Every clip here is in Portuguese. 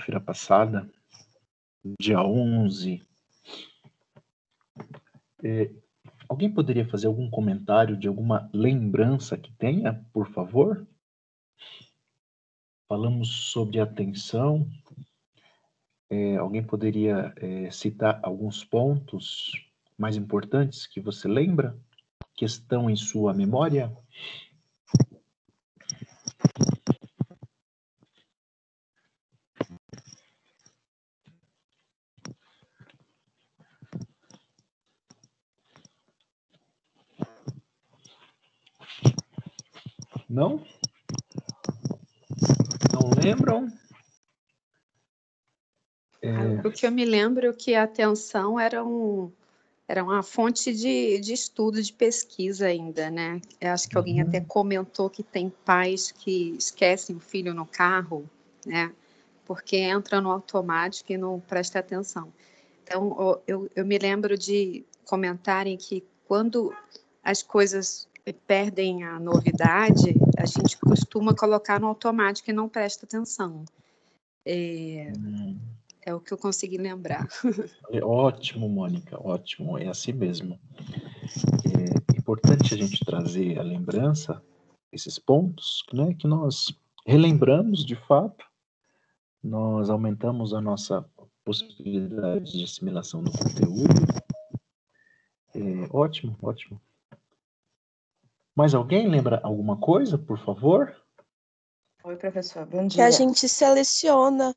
sexta-feira passada, dia 11. Alguém poderia fazer algum comentário de alguma lembrança que tenha, por favor? Falamos sobre atenção. Alguém poderia citar alguns pontos mais importantes que você lembra, que estão em sua memória? Não? Não lembram? O que eu me lembro é que a atenção era uma fonte de estudo, de pesquisa ainda, né? Eu acho que alguém até comentou que tem pais que esquecem o filho no carro, né? Porque entra no automático e não presta atenção. Então, eu me lembro de comentarem que quando as coisas perdem a novidade, a gente costuma colocar no automático e não presta atenção. É o que eu consegui lembrar. Ótimo, Mônica, ótimo, é assim mesmo. É importante a gente trazer a lembrança, esses pontos, né, que nós relembramos de fato, nós aumentamos a nossa possibilidade de assimilação do conteúdo. Ótimo, ótimo. Mais alguém lembra alguma coisa, por favor? Oi, professor, bom dia. Que a gente seleciona.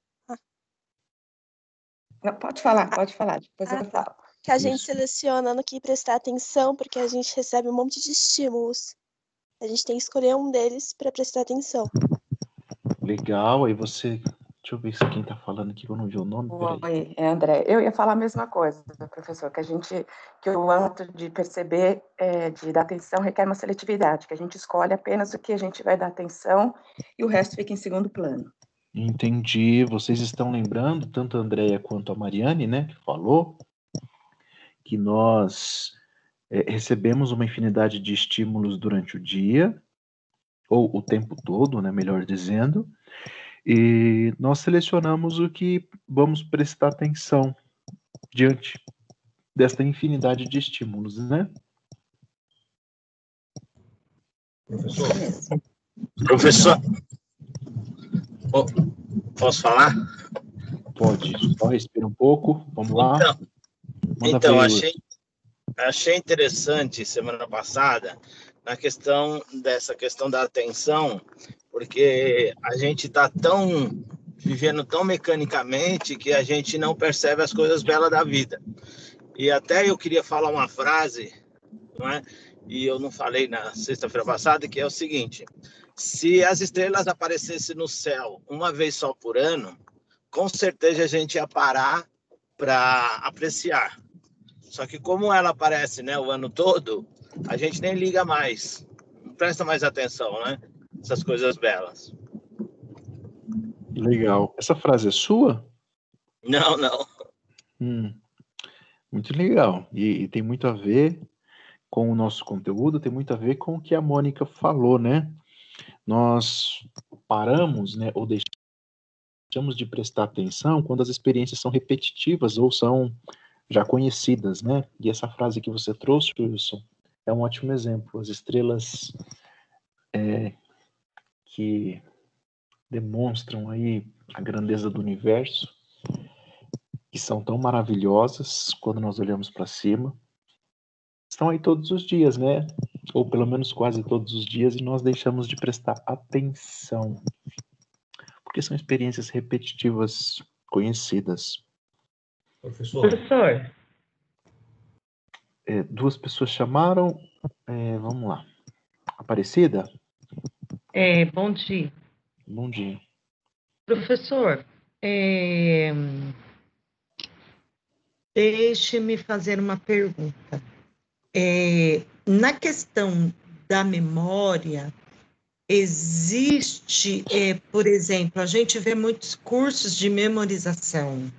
Não, pode falar, depois eu falo. Que a gente Isso. seleciona no que prestar atenção, porque a gente recebe um monte de estímulos. A gente tem que escolher um deles para prestar atenção. Legal, aí você... Deixa eu ver se quem está falando aqui, eu não vi o nome. Oi, André. Eu ia falar a mesma coisa, professor, que o ato de perceber, de dar atenção, requer uma seletividade, que a gente escolhe apenas o que a gente vai dar atenção e o resto fica em segundo plano. Entendi. Vocês estão lembrando, tanto a Andréia quanto a Mariane, né, que falou, que nós recebemos uma infinidade de estímulos durante o dia, ou o tempo todo, né, melhor dizendo, e nós selecionamos o que vamos prestar atenção diante desta infinidade de estímulos, né? Professor, posso falar? Pode, só respira um pouco, vamos lá. Então achei interessante semana passada dessa questão da atenção, porque a gente está vivendo tão mecanicamente que a gente não percebe as coisas belas da vida. E até eu queria falar uma frase, não é? E eu não falei na sexta-feira passada, que é o seguinte: se as estrelas aparecessem no céu uma vez só por ano, com certeza a gente ia parar para apreciar. Só que como ela aparece, né, o ano todo, a gente nem liga mais, não presta mais atenção, né? Essas coisas belas. Legal. Essa frase é sua? Não. Muito legal. E tem muito a ver com o nosso conteúdo, tem muito a ver com o que a Mônica falou, né? Nós paramos, né, ou deixamos de prestar atenção quando as experiências são repetitivas ou são já conhecidas, né? E essa frase que você trouxe, Wilson, é um ótimo exemplo. As estrelas que demonstram aí a grandeza do universo, que são tão maravilhosas quando nós olhamos para cima, estão aí todos os dias, né? Ou pelo menos quase todos os dias, e nós deixamos de prestar atenção, porque são experiências repetitivas conhecidas. Professor. Duas pessoas chamaram, vamos lá. Aparecida? Bom dia. Bom dia. Professor, deixe-me fazer uma pergunta. Na questão da memória, existe, por exemplo, a gente vê muitos cursos de memorização.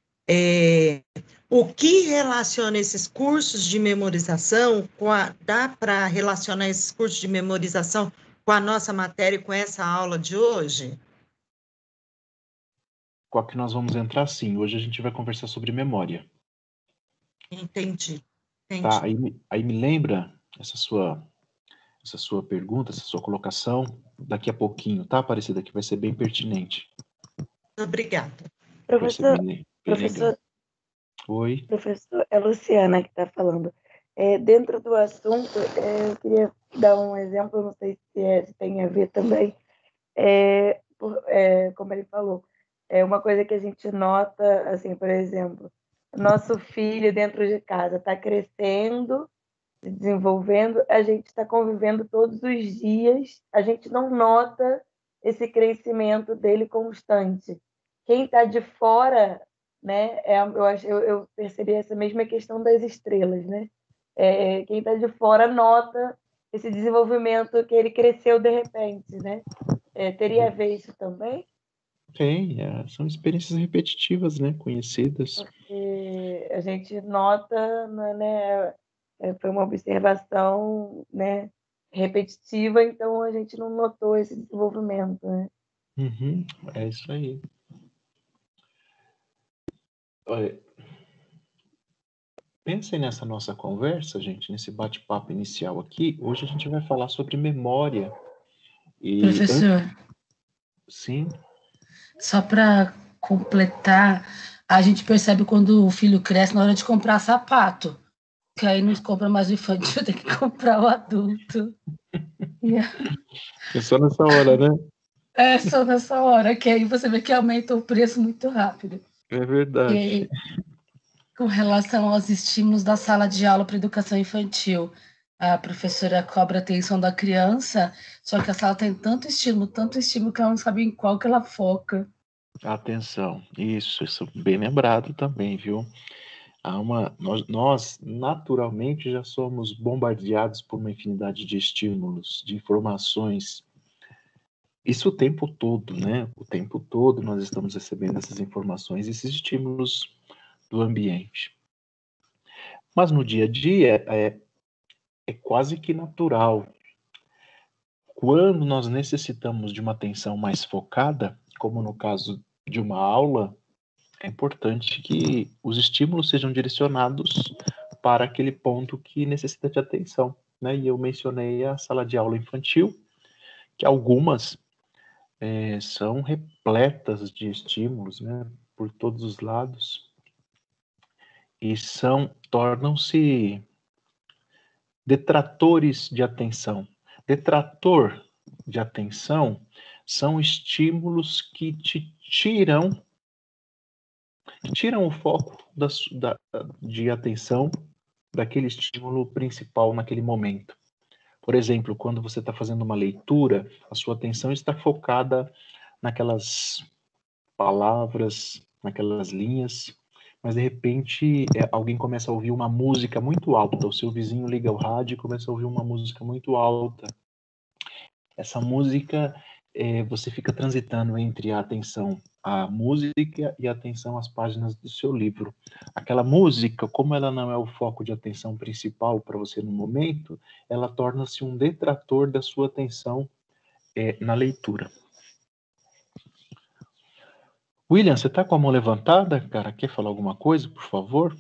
O que relaciona esses cursos de memorização dá para relacionar esses cursos de memorização com a nossa matéria e com essa aula de hoje? qual que nós vamos entrar sim. Hoje a gente vai conversar sobre memória. Entendi. Tá, aí me lembra essa sua pergunta, essa sua colocação, daqui a pouquinho, tá, Aparecida? Que vai ser bem pertinente. Obrigada. Professor, Bem legal. Oi. Professor, é a Luciana que está falando. Dentro do assunto, eu queria dar um exemplo, não sei se tem a ver também, como ele falou, é uma coisa que a gente nota, assim, por exemplo, nosso filho dentro de casa está crescendo, se desenvolvendo, a gente está convivendo todos os dias, a gente não nota esse crescimento dele constante. Quem está de fora, né, eu percebi essa mesma questão das estrelas, né? Quem está de fora nota esse desenvolvimento que ele cresceu de repente, né? Teria a ver isso também? Tem, são experiências repetitivas, né, conhecidas. Porque a gente nota, né, foi uma observação, né, repetitiva, então a gente não notou esse desenvolvimento, né? Uhum, é isso aí. Olha, pensem nessa nossa conversa, gente, nesse bate-papo inicial aqui. Hoje a gente vai falar sobre memória. Professor, Sim, só para completar, a gente percebe quando o filho cresce na hora de comprar sapato, que aí não compra mais o infantil, tem que comprar o adulto. é só nessa hora, né? É só nessa hora, que aí você vê que aumenta o preço muito rápido. É verdade. E, com relação aos estímulos da sala de aula para educação infantil, a professora cobra a atenção da criança, só que a sala tem tanto estímulo, que ela não sabe em qual que ela foca. Atenção, isso bem lembrado também, viu? Nós naturalmente já somos bombardeados por uma infinidade de estímulos, de informações. Isso o tempo todo, né? O tempo todo nós estamos recebendo essas informações, esses estímulos do ambiente. Mas no dia a dia é quase que natural. Quando nós necessitamos de uma atenção mais focada, como no caso de uma aula, é importante que os estímulos sejam direcionados para aquele ponto que necessita de atenção, né? E eu mencionei a sala de aula infantil, que algumas são repletas de estímulos, né? Por todos os lados, e tornam-se detratores de atenção. Detrator de atenção são estímulos que te tiram o foco de atenção daquele estímulo principal naquele momento. Por exemplo, quando você está fazendo uma leitura, a sua atenção está focada naquelas palavras, naquelas linhas, mas de repente alguém começa a ouvir uma música muito alta, o seu vizinho liga o rádio e começa a ouvir uma música muito alta. Essa música, você fica transitando entre a atenção à música e a atenção às páginas do seu livro. Aquela música, como ela não é o foco de atenção principal para você no momento, ela torna-se um detrator da sua atenção na leitura. William, você está com a mão levantada, cara? Quer falar alguma coisa, por favor?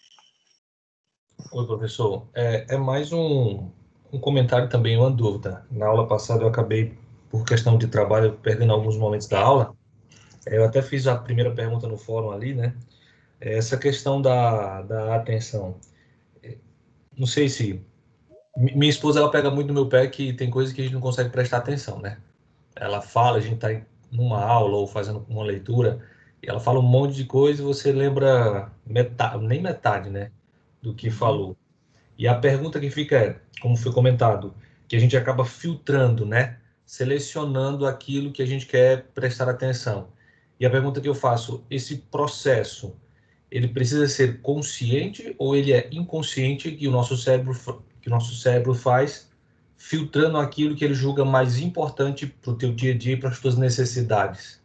Oi, professor. É mais um comentário também, uma dúvida. Na aula passada eu acabei, por questão de trabalho, perdendo alguns momentos da aula. Eu até fiz a primeira pergunta no fórum ali, né? Essa questão da atenção. Não sei se... Minha esposa, ela pega muito no meu pé que tem coisas que a gente não consegue prestar atenção, né? Ela fala, a gente está numa aula ou fazendo uma leitura, e ela fala um monte de coisa e você lembra nem metade, né? Do que falou. E a pergunta que fica é, como foi comentado, que a gente acaba filtrando, né? Selecionando aquilo que a gente quer prestar atenção. E a pergunta que eu faço, esse processo, ele precisa ser consciente ou ele é inconsciente que o nosso cérebro faz, filtrando aquilo que ele julga mais importante para o teu dia a dia e para as tuas necessidades?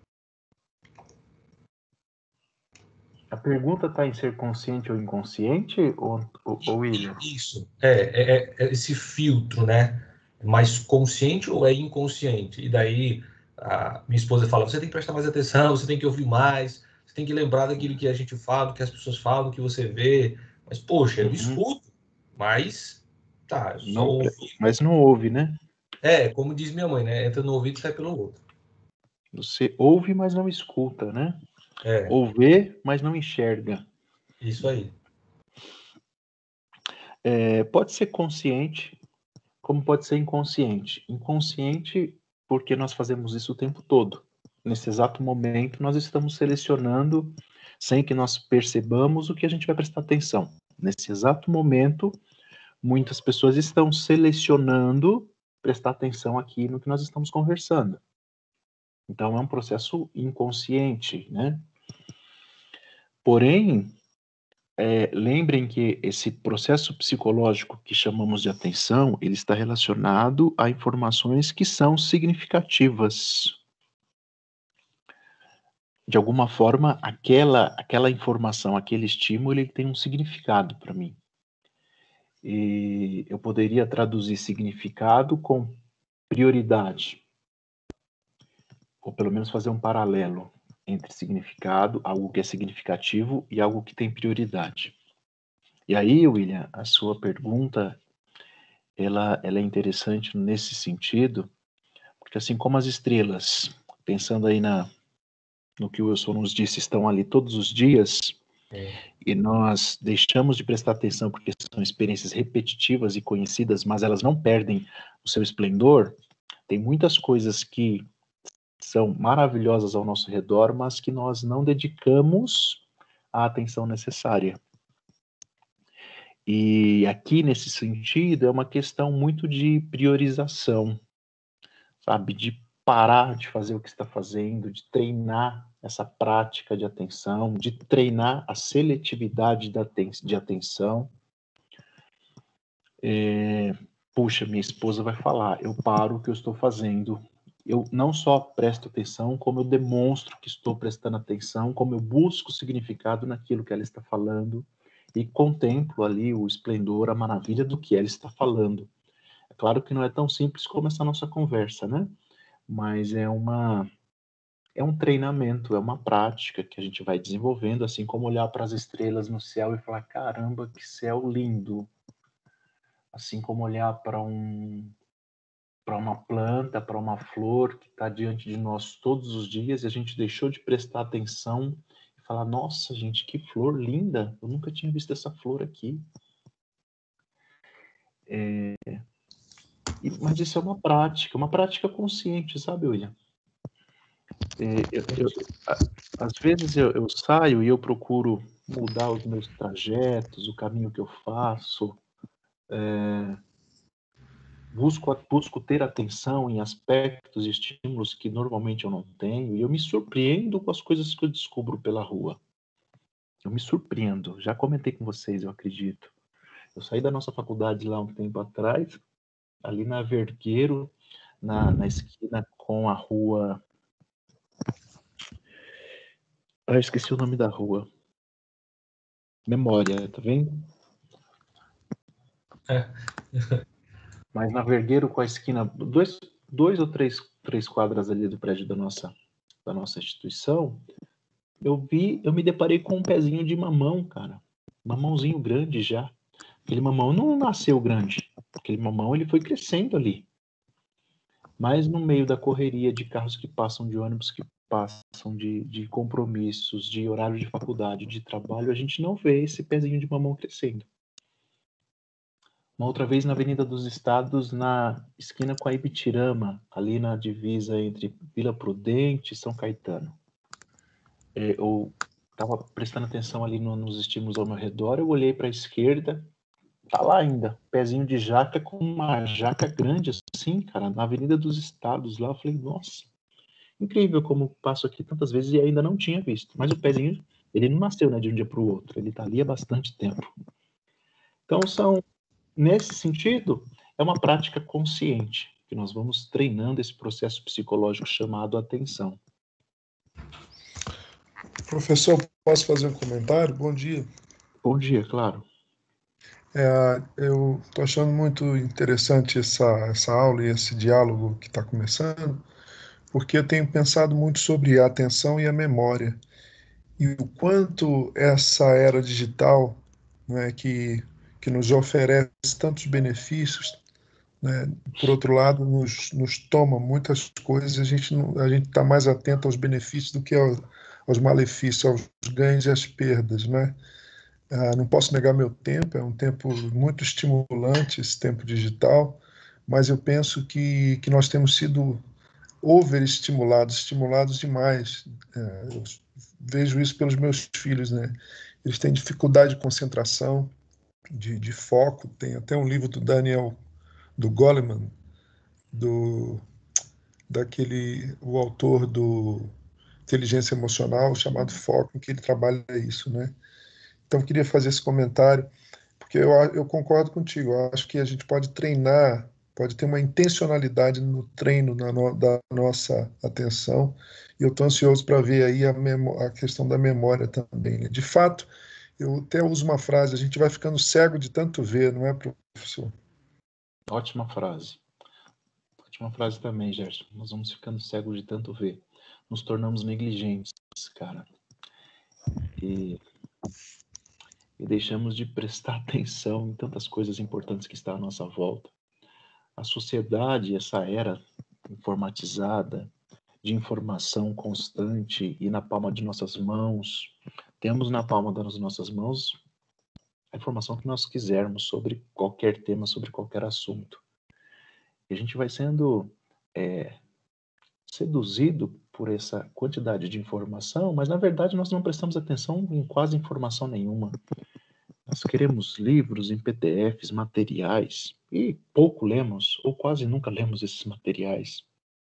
A pergunta está em ser consciente ou inconsciente, ou William? Isso, esse filtro, né? Mais consciente ou é inconsciente? E daí, A minha esposa fala, você tem que prestar mais atenção, você tem que ouvir mais, você tem que lembrar daquilo que a gente fala, do que as pessoas falam, do que você vê. Mas, poxa, eu escuto, mas tá, só Não, ouvi. mas não ouve, né? Como diz minha mãe, né? Entra no ouvido e sai pelo outro. Você ouve, mas não escuta, né? Ou vê, mas não enxerga. Isso aí. Pode ser consciente, como pode ser inconsciente. Inconsciente porque nós fazemos isso o tempo todo. Nesse exato momento, nós estamos selecionando, sem que nós percebamos, o que a gente vai prestar atenção. Nesse exato momento, muitas pessoas estão selecionando prestar atenção aqui no que nós estamos conversando. Então, é um processo inconsciente, né? Porém, lembrem que esse processo psicológico que chamamos de atenção, ele está relacionado a informações que são significativas. De alguma forma, aquela informação, aquele estímulo, ele tem um significado para mim. E eu poderia traduzir significado com prioridade, ou pelo menos fazer um paralelo entre significado, algo que é significativo, e algo que tem prioridade. E aí, William, a sua pergunta, ela é interessante nesse sentido, porque assim como as estrelas, pensando aí no que o Wilson nos disse, estão ali todos os dias, e nós deixamos de prestar atenção porque são experiências repetitivas e conhecidas, mas elas não perdem o seu esplendor, tem muitas coisas que são maravilhosas ao nosso redor, mas que nós não dedicamos a atenção necessária. E aqui, nesse sentido, é uma questão muito de priorização, sabe? De parar de fazer o que está fazendo, de treinar essa prática de atenção, de treinar a seletividade de atenção. Puxa, minha esposa vai falar, eu paro o que eu estou fazendo. Eu não só presto atenção, como eu demonstro que estou prestando atenção, como eu busco significado naquilo que ela está falando e contemplo ali o esplendor, a maravilha do que ela está falando. É claro que não é tão simples como essa nossa conversa, né? Mas é um treinamento, é uma prática que a gente vai desenvolvendo, assim como olhar para as estrelas no céu e falar, caramba, que céu lindo. Assim como olhar para uma planta, para uma flor que está diante de nós todos os dias e a gente deixou de prestar atenção e falar, nossa, gente, que flor linda, eu nunca tinha visto essa flor aqui. Mas isso é uma prática consciente, sabe, William? Às vezes eu saio e eu procuro mudar os meus trajetos, o caminho que eu faço, busco ter atenção em aspectos e estímulos que normalmente eu não tenho, e eu me surpreendo com as coisas que eu descubro pela rua. Eu me surpreendo, já comentei com vocês, eu acredito. Eu saí da nossa faculdade lá um tempo atrás, ali na Vergueiro, na esquina com a rua... eu esqueci o nome da rua. Memória, tá vendo? Mas na Vergueiro, com a esquina, dois ou três quadras ali do prédio da nossa instituição, eu me deparei com um pezinho de mamão, cara. Mamãozinho grande já. Aquele mamão não nasceu grande. Aquele mamão, ele foi crescendo ali. Mas no meio da correria de carros que passam, de ônibus que passam, de compromissos, de horário de faculdade, de trabalho, a gente não vê esse pezinho de mamão crescendo. Uma outra vez na Avenida dos Estados, na esquina com a Ibitirama, ali na divisa entre Vila Prudente e São Caetano. Eu estava prestando atenção ali nos estímulos ao meu redor, eu olhei para a esquerda, tá lá ainda, pezinho de jaca com uma jaca grande assim, cara, na Avenida dos Estados lá, eu falei, nossa, incrível como passo aqui tantas vezes e ainda não tinha visto. Mas o pezinho, ele não nasceu, né, de um dia para o outro, ele tá ali há bastante tempo. Então nesse sentido, é uma prática consciente, que nós vamos treinando esse processo psicológico chamado atenção. Professor, posso fazer um comentário? Bom dia. Bom dia, claro. Eu estou achando muito interessante essa aula e esse diálogo que está começando, porque eu tenho pensado muito sobre a atenção e a memória, e o quanto essa era digital, né, que nos oferece tantos benefícios, né, por outro lado, nos toma muitas coisas, a gente está mais atento aos benefícios do que aos malefícios, aos ganhos e às perdas, né? Não posso negar meu tempo, é um tempo muito estimulante, esse tempo digital, mas eu penso que nós temos sido overestimulados, estimulados demais. Eu vejo isso pelos meus filhos, né? Eles têm dificuldade de concentração, de foco. Tem até um livro do Daniel, do Goleman, o autor do Inteligência Emocional, chamado Foco, em que ele trabalha isso, né? Então, eu queria fazer esse comentário, porque eu concordo contigo. Eu acho que a gente pode treinar, pode ter uma intencionalidade no treino da nossa atenção, e eu estou ansioso para ver aí a questão da memória também, né? De fato, eu até uso uma frase: a gente vai ficando cego de tanto ver, não é, professor? Ótima frase. Ótima frase também, Gerson. Nós vamos ficando cegos de tanto ver. Nos tornamos negligentes, cara. E deixamos de prestar atenção em tantas coisas importantes que estão à nossa volta. A sociedade, essa era informatizada, de informação constante e na palma de nossas mãos, temos na palma das nossas mãos a informação que nós quisermos sobre qualquer tema, sobre qualquer assunto. E a gente vai sendo seduzido por essa quantidade de informação, mas na verdade nós não prestamos atenção em quase informação nenhuma. Nós queremos livros em PDFs, materiais, e pouco lemos, ou quase nunca lemos esses materiais.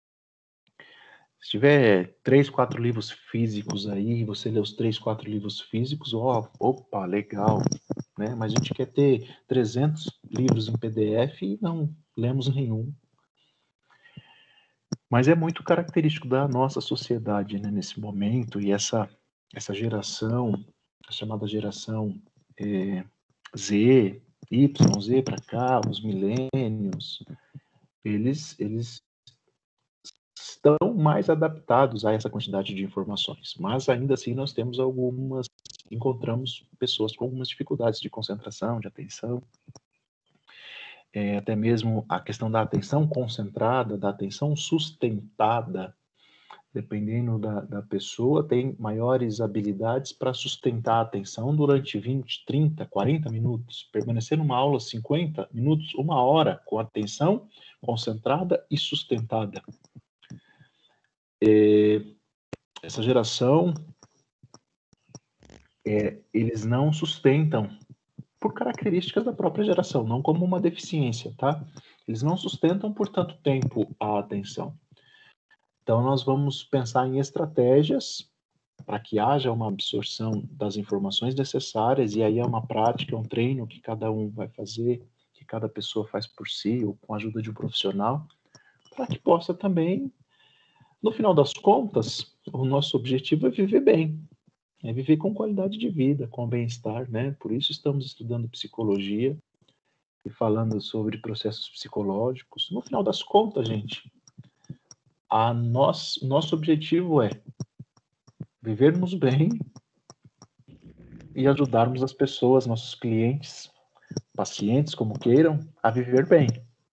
Se tiver 3, 4 livros físicos aí, você lê os 3, 4 livros físicos, opa, legal, né? Mas a gente quer ter 300 livros em PDF e não lemos nenhum. Mas é muito característico da nossa sociedade, né, nesse momento, e essa geração, a chamada geração Z, Y, Z para cá, os milênios, eles estão mais adaptados a essa quantidade de informações, mas ainda assim nós temos encontramos pessoas com algumas dificuldades de concentração, de atenção, até mesmo a questão da atenção concentrada, da atenção sustentada, dependendo da pessoa, tem maiores habilidades para sustentar a atenção durante 20, 30, 40 minutos, permanecer numa aula 50 minutos, 1 hora, com atenção concentrada e sustentada. Essa geração, eles não sustentam, por características da própria geração, não como uma deficiência, tá? Eles não sustentam por tanto tempo a atenção. Então, nós vamos pensar em estratégias para que haja uma absorção das informações necessárias, e aí é uma prática, é um treino que cada um vai fazer, que cada pessoa faz por si, ou com a ajuda de um profissional, para que possa também, no final das contas, o nosso objetivo é viver bem, é viver com qualidade de vida, com bem-estar, né? Por isso estamos estudando psicologia e falando sobre processos psicológicos. No final das contas, gente, nosso objetivo é vivermos bem e ajudarmos as pessoas, nossos clientes, pacientes, como queiram, a viver bem.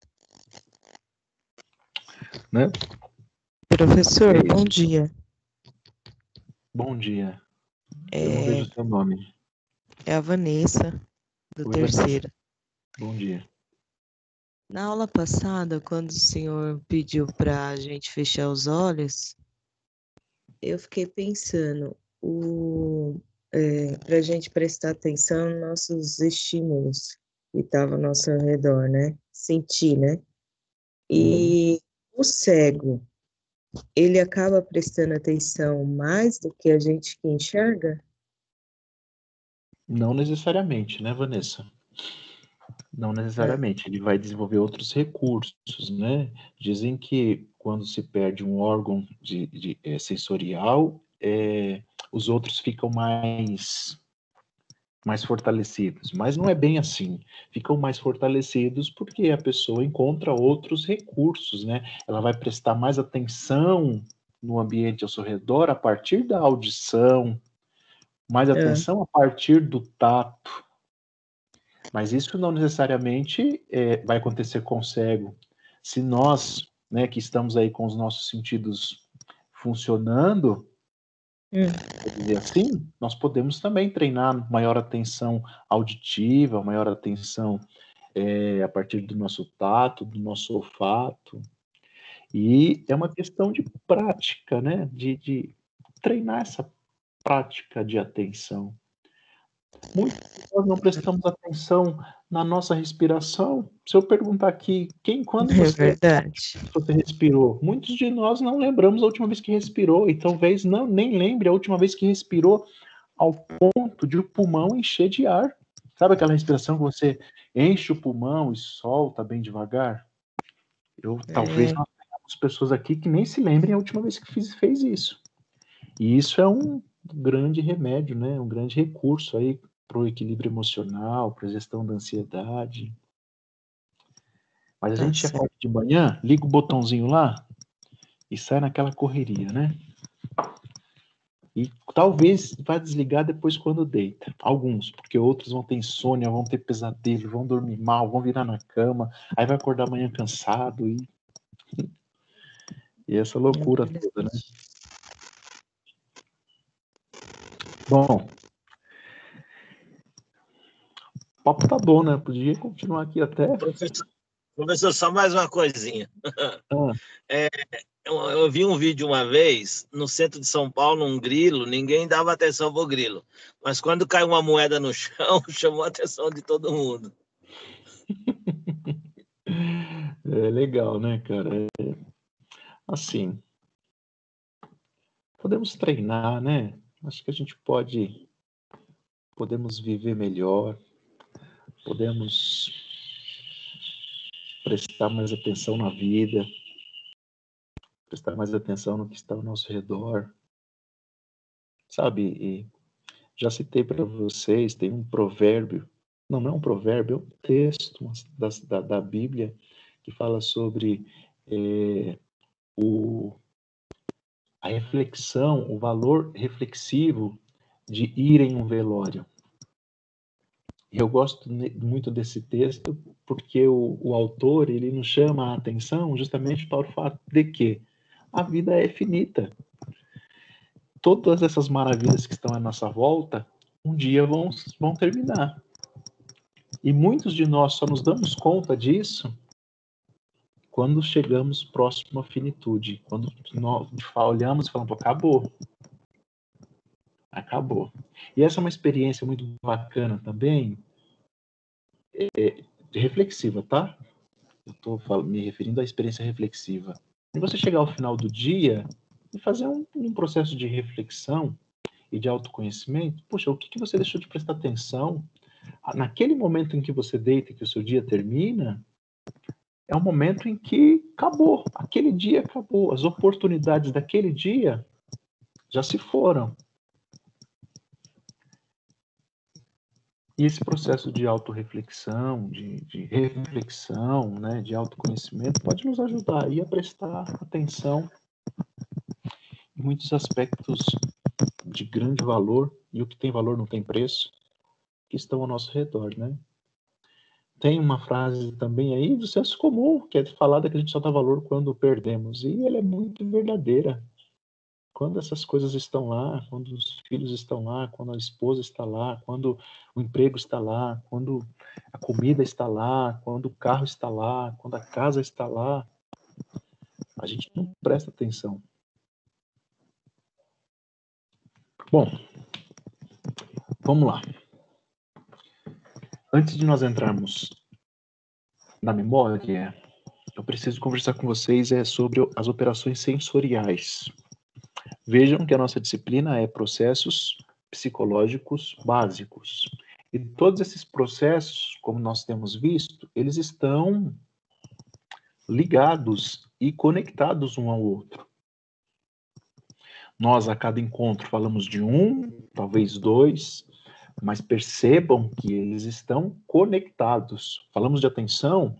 Né? Professor, bom dia. Bom dia. Eu não vejo o seu nome. É a Vanessa, do terceiro. Bom dia. Na aula passada, quando o senhor pediu para a gente fechar os olhos, eu fiquei pensando, para a gente prestar atenção nos nossos estímulos que estavam ao nosso redor, né? Sentir, né? E o cego, ele acaba prestando atenção mais do que a gente que enxerga? Não necessariamente, né, Vanessa? Não necessariamente. Ele vai desenvolver outros recursos, né? Dizem que quando se perde um órgão sensorial, os outros ficam mais mais fortalecidos, mas não é bem assim. Ficam mais fortalecidos porque a pessoa encontra outros recursos, né? Ela vai prestar mais atenção no ambiente ao seu redor a partir da audição, mais atenção a partir do tato. Mas isso não necessariamente vai acontecer com o cego. Se nós, né, que estamos aí com os nossos sentidos funcionando, quer dizer assim, nós podemos também treinar maior atenção auditiva, maior atenção a partir do nosso tato, do nosso olfato. E é uma questão de prática, né? De treinar essa prática de atenção. Muitos de nós não prestamos atenção na nossa respiração. Se eu perguntar aqui, quando você respirou? Muitos de nós não lembramos a última vez que respirou, e talvez nem lembre a última vez que respirou ao ponto de o pulmão encher de ar. Sabe aquela respiração que você enche o pulmão e solta bem devagar? Talvez nós tenhamos pessoas aqui que nem se lembrem a última vez que fez isso. E isso é um grande remédio, né? Um grande recurso aí para o equilíbrio emocional, para a gestão da ansiedade. Mas a gente acorda de manhã, liga o botãozinho lá e sai naquela correria, né? E talvez vai desligar depois quando deita. Alguns, porque outros vão ter insônia, vão ter pesadelo, vão dormir mal, vão virar na cama, aí vai acordar amanhã cansado e essa loucura toda, né? Bom, o papo tá bom, né? Podia continuar aqui até... Professor, só mais uma coisinha. Eu vi um vídeo uma vez, no centro de São Paulo, um grilo, ninguém dava atenção pro grilo. Mas quando caiu uma moeda no chão, chamou a atenção de todo mundo. É legal, né, cara? Assim, podemos treinar, né? Acho que a gente podemos viver melhor, podemos prestar mais atenção na vida, prestar mais atenção no que está ao nosso redor. Sabe, e já citei para vocês, tem um provérbio, não é um provérbio, é um texto da Bíblia que fala sobre a reflexão, o valor reflexivo de ir em um velório. Eu gosto muito desse texto porque o autor, ele nos chama a atenção justamente para o fato de que a vida é finita. Todas essas maravilhas que estão à nossa volta, um dia vão terminar. E muitos de nós só nos damos conta disso quando chegamos próximo à finitude, quando nós olhamos e falamos, acabou. Acabou. E essa é uma experiência muito bacana também, reflexiva, tá? Eu estou me referindo à experiência reflexiva. E você chegar ao final do dia e fazer um processo de reflexão e de autoconhecimento, poxa, o que você deixou de prestar atenção? Naquele momento em que você deita e que o seu dia termina, é um momento em que acabou, aquele dia acabou, as oportunidades daquele dia já se foram. E esse processo de autorreflexão, de reflexão, né, de autoconhecimento, pode nos ajudar aí a prestar atenção em muitos aspectos de grande valor, e o que tem valor não tem preço, que estão ao nosso redor, né? Tem uma frase também aí do senso comum, que é falada que a gente só dá valor quando perdemos, e ela é muito verdadeira. Quando essas coisas estão lá, quando os filhos estão lá, quando a esposa está lá, quando o emprego está lá, quando a comida está lá, quando o carro está lá, quando a casa está lá, a gente não presta atenção. Bom, vamos lá. Antes de nós entrarmos na memória, eu preciso conversar com vocês sobre as operações sensoriais. Vejam que a nossa disciplina é processos psicológicos básicos. E todos esses processos, como nós temos visto, eles estão ligados e conectados um ao outro. Nós, a cada encontro, falamos de um, talvez dois, mas percebam que eles estão conectados. Falamos de atenção,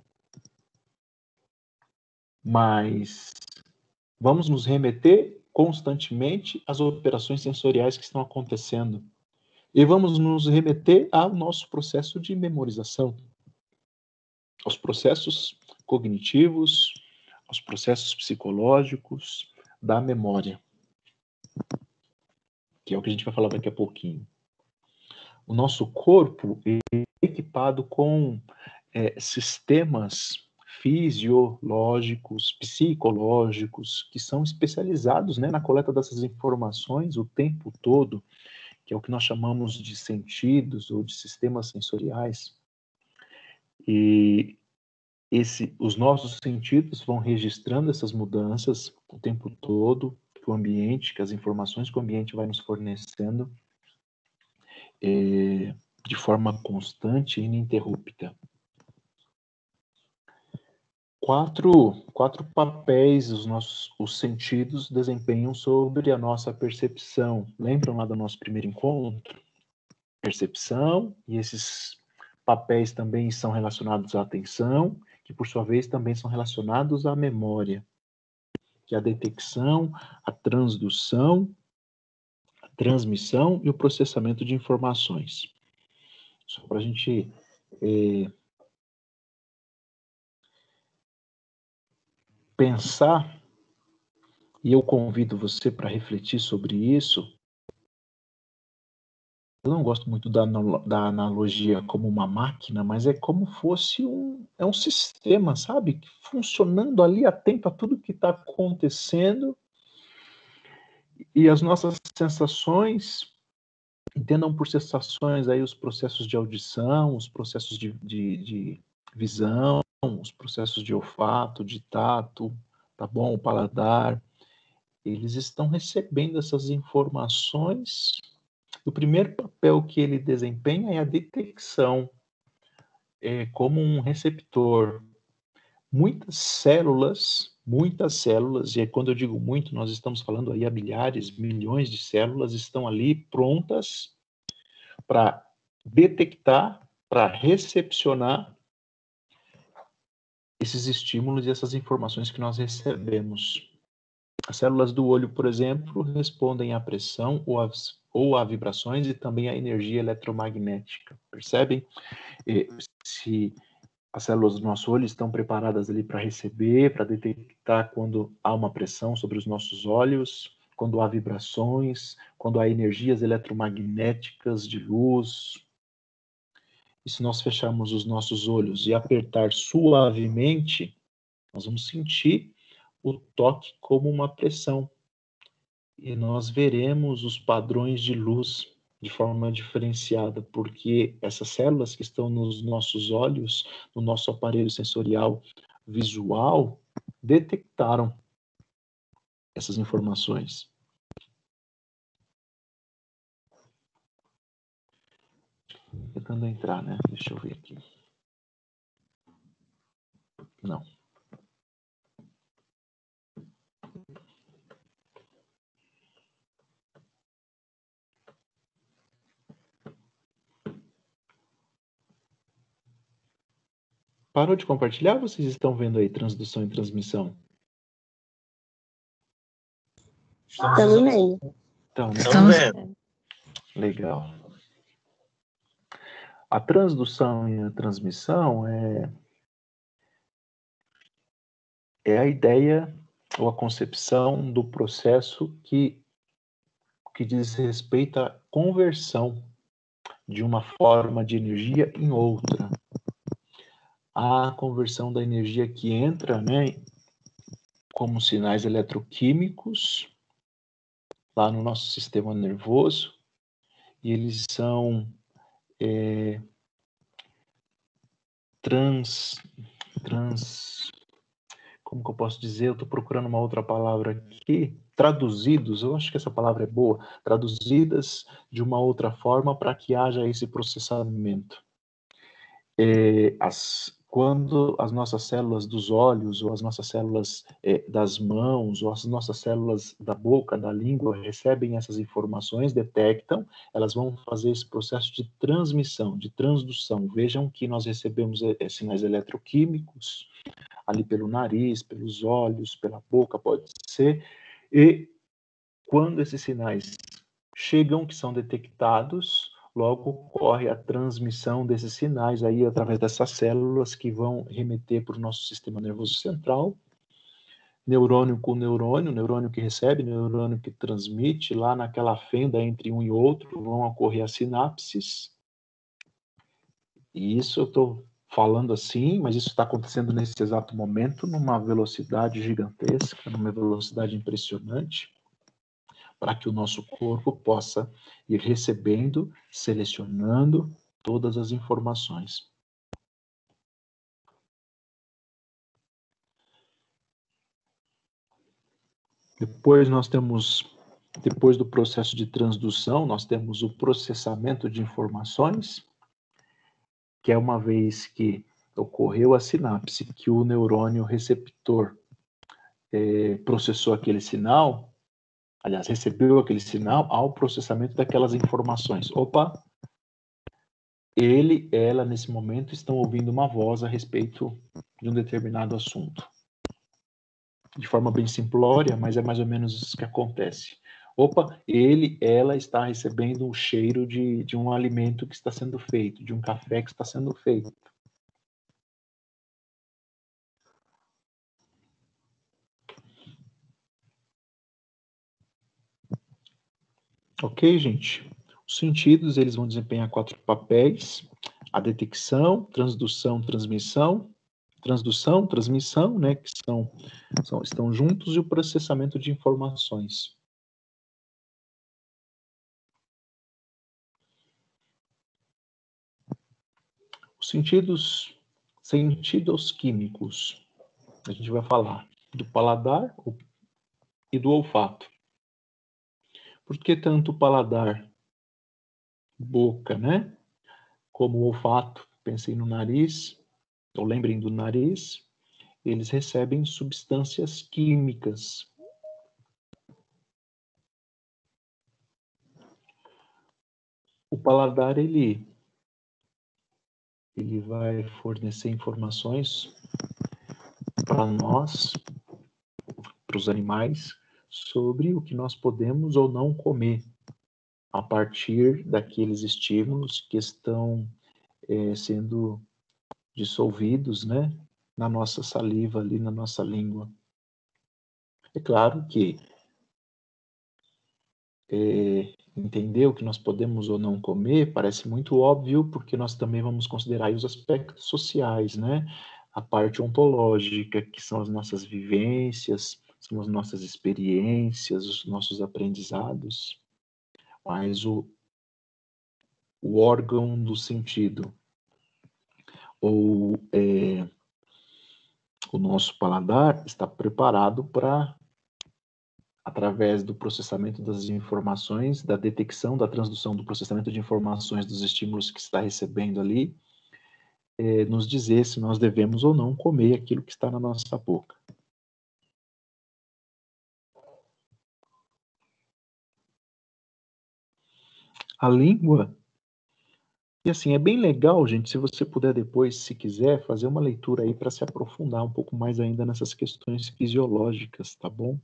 mas vamos nos remeter constantemente às operações sensoriais que estão acontecendo. E vamos nos remeter ao nosso processo de memorização, aos processos cognitivos, aos processos psicológicos da memória, que é o que a gente vai falar daqui a pouquinho. O nosso corpo é equipado com sistemas fisiológicos, psicológicos, que são especializados, né, na coleta dessas informações o tempo todo, que é o que nós chamamos de sentidos ou de sistemas sensoriais. E os nossos sentidos vão registrando essas mudanças o tempo todo, que o ambiente, que as informações que o ambiente vai nos fornecendo de forma constante e ininterrupta. Quatro papéis os sentidos desempenham sobre a nossa percepção. Lembram lá do nosso primeiro encontro? Percepção, e esses papéis também são relacionados à atenção, que por sua vez também são relacionados à memória, que é a detecção, a transdução, a transmissão e o processamento de informações. Só para a gente pensar, e eu convido você para refletir sobre isso. Eu não gosto muito da analogia como uma máquina, mas é como fosse um sistema, sabe? Funcionando ali atento a tudo que está acontecendo. E as nossas sensações, entendam por sensações aí os processos de audição, os processos de visão, os processos de olfato, de tato, tá bom? O paladar. Eles estão recebendo essas informações. O primeiro papel que ele desempenha é a detecção, como um receptor. Muitas células, e quando eu digo muito, nós estamos falando aí a milhares, milhões de células, estão ali prontas para detectar, para recepcionar esses estímulos e essas informações que nós recebemos. As células do olho, por exemplo, respondem à pressão ou a vibrações e também à energia eletromagnética. Percebem? Se as células do nosso olho estão preparadas ali para receber, para detectar quando há uma pressão sobre os nossos olhos, quando há vibrações, quando há energias eletromagnéticas de luz. E se nós fecharmos os nossos olhos e apertar suavemente, nós vamos sentir o toque como uma pressão. E nós veremos os padrões de luz de forma diferenciada, porque essas células que estão nos nossos olhos, no nosso aparelho sensorial visual, detectaram essas informações. Tentando entrar, né? Deixa eu ver aqui. Não. Parou de compartilhar? Vocês estão vendo aí transdução e transmissão? Estamos vendo. Estamos vendo. Legal. A transdução e a transmissão é a ideia ou a concepção do processo que diz respeito à conversão de uma forma de energia em outra. A conversão da energia que entra, né, como sinais eletroquímicos lá no nosso sistema nervoso, e eles são como que eu posso dizer? Eu estou procurando uma outra palavra aqui. Traduzidos, eu acho que essa palavra é boa, traduzidas de uma outra forma para que haja esse processamento. quando as nossas células dos olhos, ou as nossas células das mãos, ou as nossas células da boca, da língua, recebem essas informações, detectam, elas vão fazer esse processo de transmissão, de transdução. Vejam que nós recebemos sinais eletroquímicos, ali pelo nariz, pelos olhos, pela boca, pode ser, e quando esses sinais chegam, que são detectados, logo ocorre a transmissão desses sinais aí através dessas células que vão remeter para o nosso sistema nervoso central, neurônio com neurônio, neurônio que recebe, neurônio que transmite, lá naquela fenda entre um e outro vão ocorrer as sinapses. E isso eu estou falando assim, mas isso está acontecendo nesse exato momento, numa velocidade gigantesca, numa velocidade impressionante, para que o nosso corpo possa ir recebendo, selecionando todas as informações. Depois depois do processo de transdução, nós temos o processamento de informações, que é uma vez que ocorreu a sinapse, que o neurônio receptor processou aquele sinal, aliás, recebeu aquele sinal ao processamento daquelas informações. Opa, ele, ela, nesse momento, estão ouvindo uma voz a respeito de um determinado assunto. De forma bem simplória, mas é mais ou menos isso que acontece. Opa, ele, ela está recebendo um cheiro de um alimento que está sendo feito, de um café que está sendo feito. Ok, gente? Os sentidos, eles vão desempenhar 4 papéis: a detecção, transdução, transmissão, né, que estão juntos, e o processamento de informações. Os sentidos químicos, a gente vai falar do paladar e do olfato. Por que tanto o paladar, boca, né? Como o olfato, pensem no nariz, ou lembrem do nariz, eles recebem substâncias químicas. O paladar, ele vai fornecer informações para nós, para os animais, sobre o que nós podemos ou não comer, a partir daqueles estímulos que estão sendo dissolvidos, né, na nossa saliva, ali na nossa língua. É claro que entender o que nós podemos ou não comer parece muito óbvio, porque nós também vamos considerar aí os aspectos sociais, né? A parte ontológica, que são as nossas vivências, são as nossas experiências, os nossos aprendizados. Mas o órgão do sentido, ou o nosso paladar, está preparado para, através do processamento das informações, da detecção, da transdução, do processamento de informações dos estímulos que está recebendo ali, nos dizer se nós devemos ou não comer aquilo que está na nossa boca. A língua, e assim, é bem legal, gente, se você puder depois, se quiser, fazer uma leitura aí para se aprofundar um pouco mais ainda nessas questões fisiológicas, tá bom?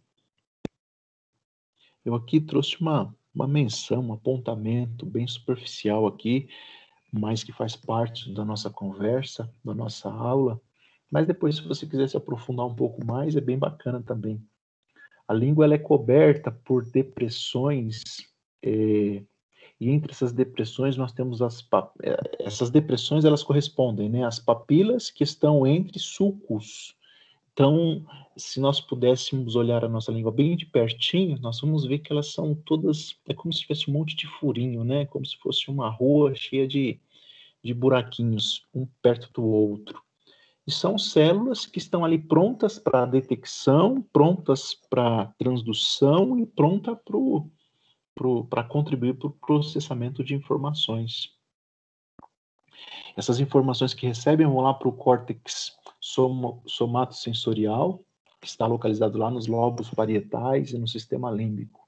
Eu aqui trouxe uma menção, um apontamento bem superficial aqui, mas que faz parte da nossa conversa, da nossa aula. Mas depois, se você quiser se aprofundar um pouco mais, é bem bacana também. A língua, ela é coberta por depressões, e entre essas depressões nós temos essas depressões, elas correspondem, né, às papilas que estão entre sulcos. Então, se nós pudéssemos olhar a nossa língua bem de pertinho, nós vamos ver que elas são todas, é como se tivesse um monte de furinho, né? Como se fosse uma rua cheia de buraquinhos, um perto do outro. E são células que estão ali prontas para detecção, prontas para transdução e pronta para contribuir para o processamento de informações. Essas informações que recebem vão lá para o córtex somatosensorial, que está localizado lá nos lobos parietais e no sistema límbico.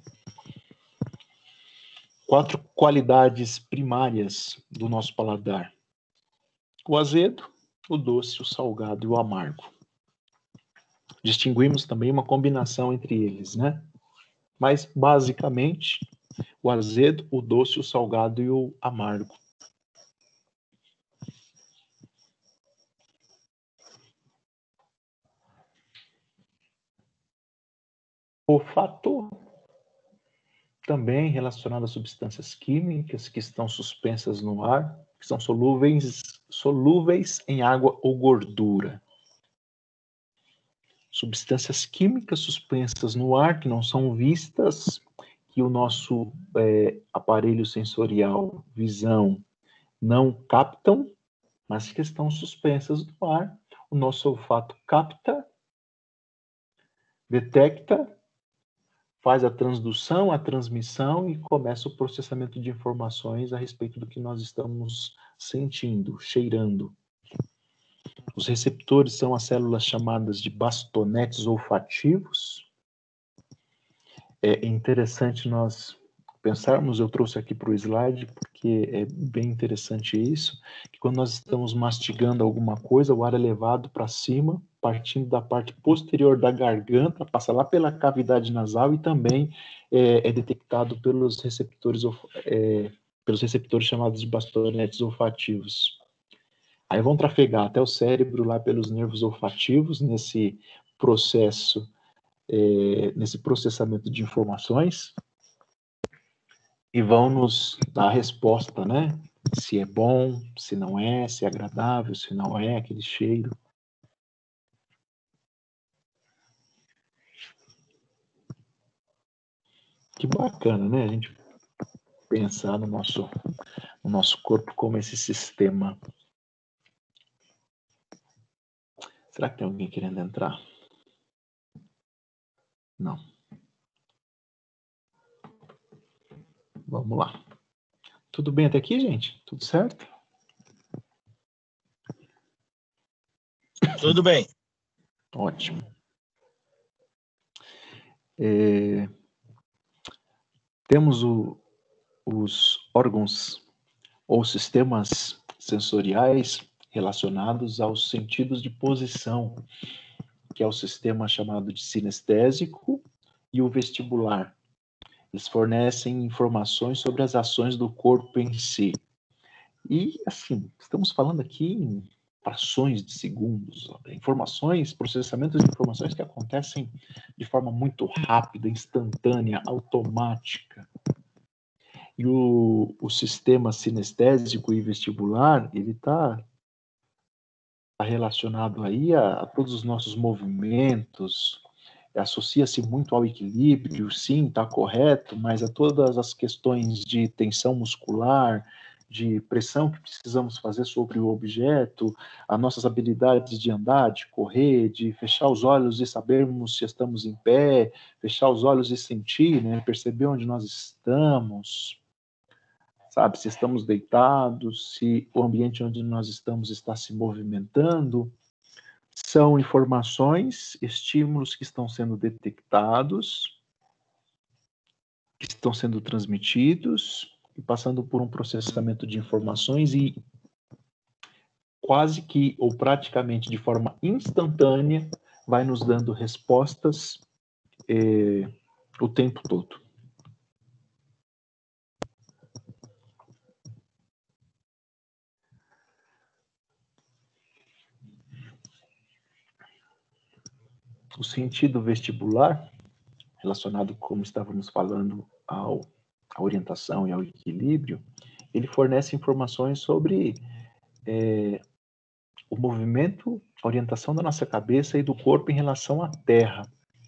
4 qualidades primárias do nosso paladar: o azedo, o doce, o salgado e o amargo. Distinguimos também uma combinação entre eles, né? Mas, basicamente, o azedo, o doce, o salgado e o amargo. Olfato, também relacionado a substâncias químicas que estão suspensas no ar, que são solúveis em água ou gordura. Substâncias químicas suspensas no ar, que não são vistas, que o nosso aparelho sensorial, visão, não captam, mas que estão suspensas no ar. O nosso olfato capta, detecta, faz a transdução, a transmissão e começa o processamento de informações a respeito do que nós estamos sentindo, cheirando. Os receptores são as células chamadas de bastonetes olfativos. É interessante nós pensarmos, eu trouxe aqui para o slide, porque é bem interessante isso, que quando nós estamos mastigando alguma coisa, o ar é levado para cima, partindo da parte posterior da garganta, passa lá pela cavidade nasal e também é detectado pelos receptores chamados de bastonetes olfativos. Aí vão trafegar até o cérebro, lá pelos nervos olfativos, nesse processo, nesse processamento de informações, e vão nos dar a resposta, né? Se é bom, se não é, se é agradável, se não é, aquele cheiro. Que bacana, né? A gente pensar no nosso corpo como esse sistema. Será que tem alguém querendo entrar? Não. Vamos lá. Tudo bem até aqui, gente? Tudo certo? Tudo bem. Ótimo. Temos os órgãos ou sistemas sensoriais relacionados aos sentidos de posição, que é o sistema chamado de sinestésico e o vestibular. Eles fornecem informações sobre as ações do corpo em si. E, assim, estamos falando aqui em frações de segundos, informações, processamento de informações que acontecem de forma muito rápida, instantânea, automática. E o sistema sinestésico e vestibular, ele está relacionado aí a todos os nossos movimentos, associa-se muito ao equilíbrio, sim, está correto, mas a todas as questões de tensão muscular, de pressão que precisamos fazer sobre o objeto, as nossas habilidades de andar, de correr, de fechar os olhos e sabermos se estamos em pé, fechar os olhos e sentir, né, perceber onde nós estamos, sabe, se estamos deitados, se o ambiente onde nós estamos está se movimentando. São informações, estímulos que estão sendo detectados, que estão sendo transmitidos e passando por um processamento de informações e quase que ou praticamente de forma instantânea vai nos dando respostas o tempo todo. O sentido vestibular, relacionado, como estávamos falando, à orientação e ao equilíbrio, ele fornece informações sobre o movimento, a orientação da nossa cabeça e do corpo em relação à Terra.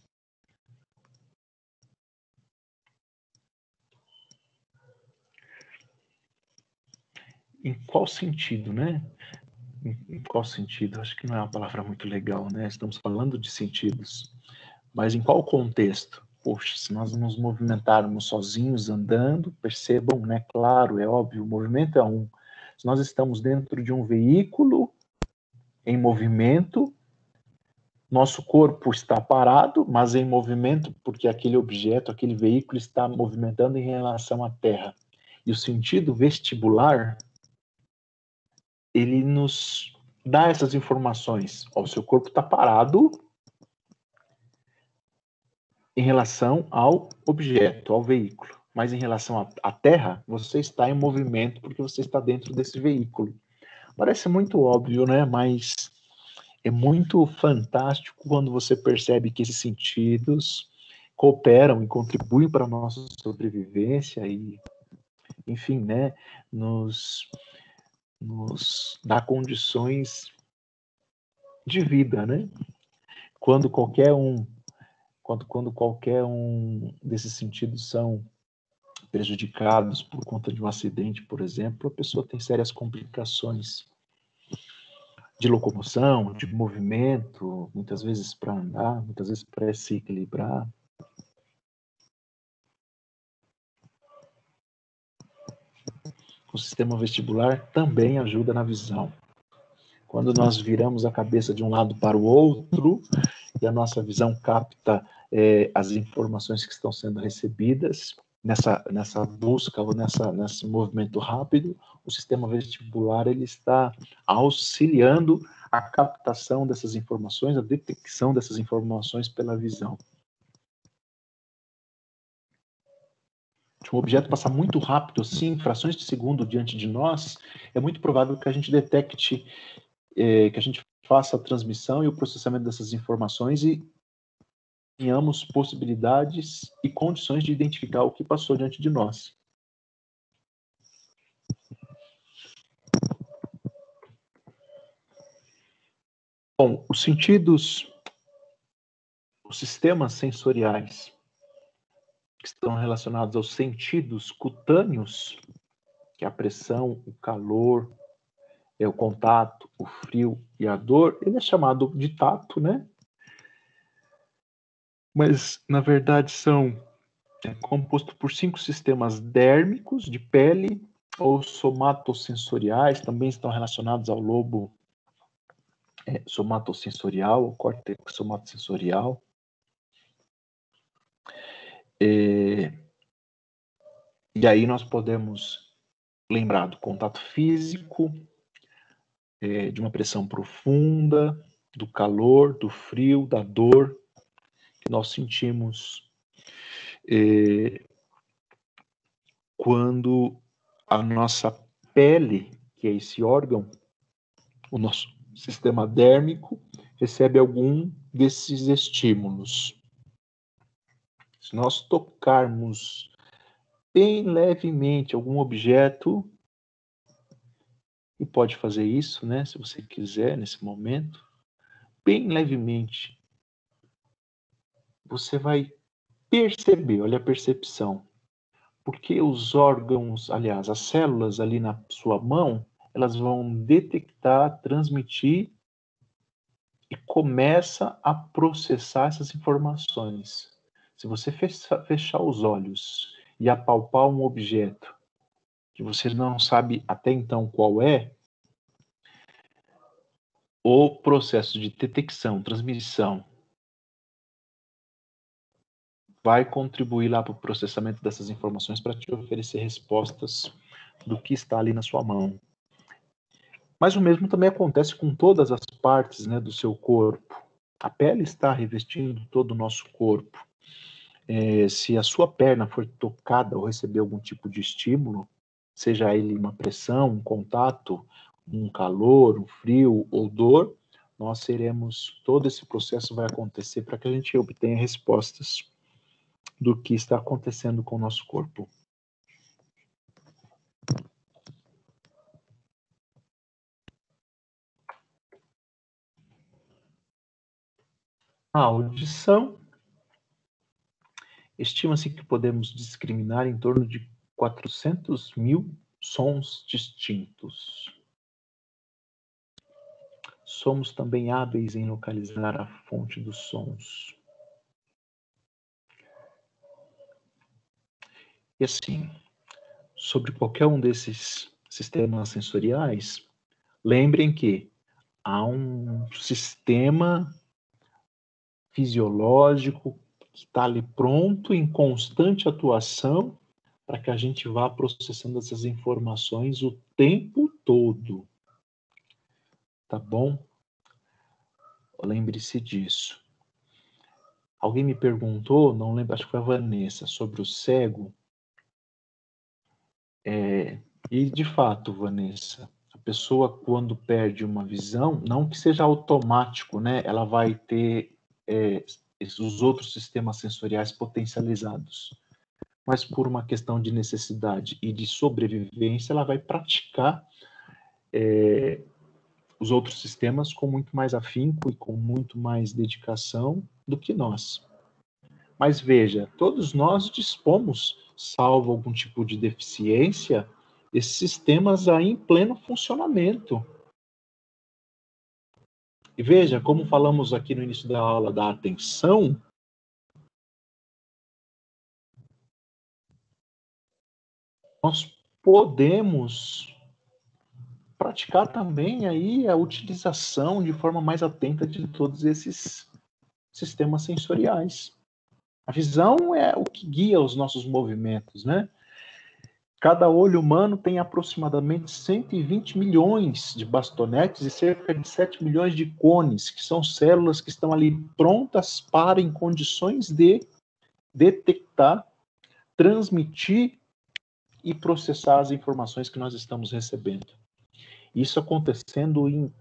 Em qual sentido, né? Em qual sentido? Acho que não é uma palavra muito legal, né? Estamos falando de sentidos. Mas em qual contexto? Poxa, se nós nos movimentarmos sozinhos, andando, percebam, né? Claro, é óbvio, o movimento é um. Se nós estamos dentro de um veículo em movimento, nosso corpo está parado, mas em movimento porque aquele objeto, aquele veículo está movimentando em relação à Terra. E o sentido vestibular, ele nos dá essas informações. O seu corpo está parado em relação ao objeto, ao veículo. Mas em relação à Terra, você está em movimento porque você está dentro desse veículo. Parece muito óbvio, né? Mas é muito fantástico quando você percebe que esses sentidos cooperam e contribuem para a nossa sobrevivência e, enfim, né? Nos dá condições de vida, né? Quando qualquer um desses sentidos são prejudicados por conta de um acidente, por exemplo, a pessoa tem sérias complicações de locomoção, de movimento, muitas vezes para andar, muitas vezes para se equilibrar. O sistema vestibular também ajuda na visão. Quando nós viramos a cabeça de um lado para o outro e a nossa visão capta as informações que estão sendo recebidas nessa busca ou nesse movimento rápido, o sistema vestibular ele está auxiliando a captação dessas informações, a detecção dessas informações pela visão. Se um objeto passar muito rápido, assim, frações de segundo diante de nós, é muito provável que a gente detecte, que a gente faça a transmissão e o processamento dessas informações e tenhamos possibilidades e condições de identificar o que passou diante de nós. Bom, os sistemas sensoriais que estão relacionados aos sentidos cutâneos, que é a pressão, o calor, o contato, o frio e a dor, ele é chamado de tato, né? Mas, na verdade, é composto por 5 sistemas dérmicos de pele ou somatossensoriais, também estão relacionados ao lobo somatossensorial, o córtex somatossensorial. E aí nós podemos lembrar do contato físico, de uma pressão profunda, do calor, do frio, da dor que nós sentimos quando a nossa pele, que é esse órgão, o nosso sistema dérmico, recebe algum desses estímulos. Se nós tocarmos bem levemente algum objeto, e pode fazer isso, né, se você quiser, nesse momento, bem levemente, você vai perceber, olha a percepção, porque os órgãos, aliás, as células ali na sua mão, elas vão detectar, transmitir e começa a processar essas informações. Se você fechar os olhos e apalpar um objeto que você não sabe até então qual é, o processo de detecção, transmissão, vai contribuir lá para o processamento dessas informações para te oferecer respostas do que está ali na sua mão. Mas o mesmo também acontece com todas as partes, né, do seu corpo. A pele está revestindo todo o nosso corpo. Se a sua perna for tocada ou receber algum tipo de estímulo, seja ele uma pressão, um contato, um calor, um frio ou dor, todo esse processo vai acontecer para que a gente obtenha respostas do que está acontecendo com o nosso corpo. A audição. Estima-se que podemos discriminar em torno de 400 mil sons distintos. Somos também hábeis em localizar a fonte dos sons. E assim, sobre qualquer um desses sistemas sensoriais, lembrem que há um sistema fisiológico que está ali pronto, em constante atuação, para que a gente vá processando essas informações o tempo todo. Tá bom? Lembre-se disso. Alguém me perguntou, não lembro, acho que foi a Vanessa, sobre o cego. E, de fato, Vanessa, a pessoa, quando perde uma visão, não que seja automático, né? Ela vai ter os outros sistemas sensoriais potencializados. Mas por uma questão de necessidade e de sobrevivência, ela vai praticar os outros sistemas com muito mais afinco e com muito mais dedicação do que nós. Mas veja, todos nós dispomos, salvo algum tipo de deficiência, esses sistemas aí em pleno funcionamento. E veja, como falamos aqui no início da aula da atenção, nós podemos praticar também aí a utilização de forma mais atenta de todos esses sistemas sensoriais. A visão é o que guia os nossos movimentos, né? Cada olho humano tem aproximadamente 120 milhões de bastonetes e cerca de 7 milhões de cones, que são células que estão ali prontas para, em condições de detectar, transmitir e processar as informações que nós estamos recebendo. Isso acontecendo em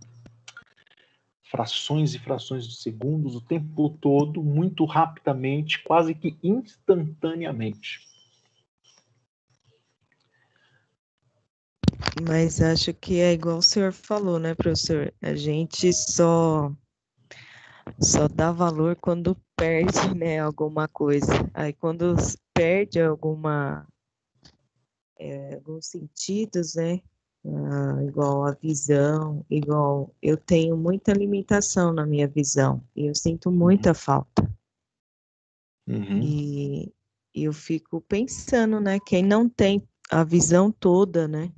frações e frações de segundos o tempo todo, muito rapidamente, quase que instantaneamente. Mas acho que é igual o senhor falou, né, professor? A gente só dá valor quando perde, né, alguma coisa. Aí quando perde alguns sentidos, né, igual a visão, igual eu tenho muita limitação na minha visão e eu sinto muita falta. E eu fico pensando, né, quem não tem a visão toda, né?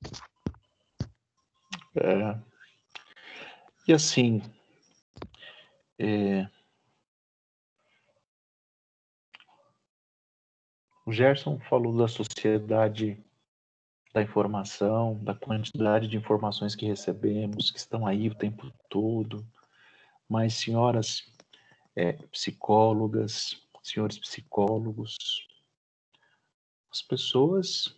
E assim, o Gerson falou da sociedade da informação, da quantidade de informações que recebemos, que estão aí o tempo todo. Mas, senhoras psicólogas, senhores psicólogos, as pessoas,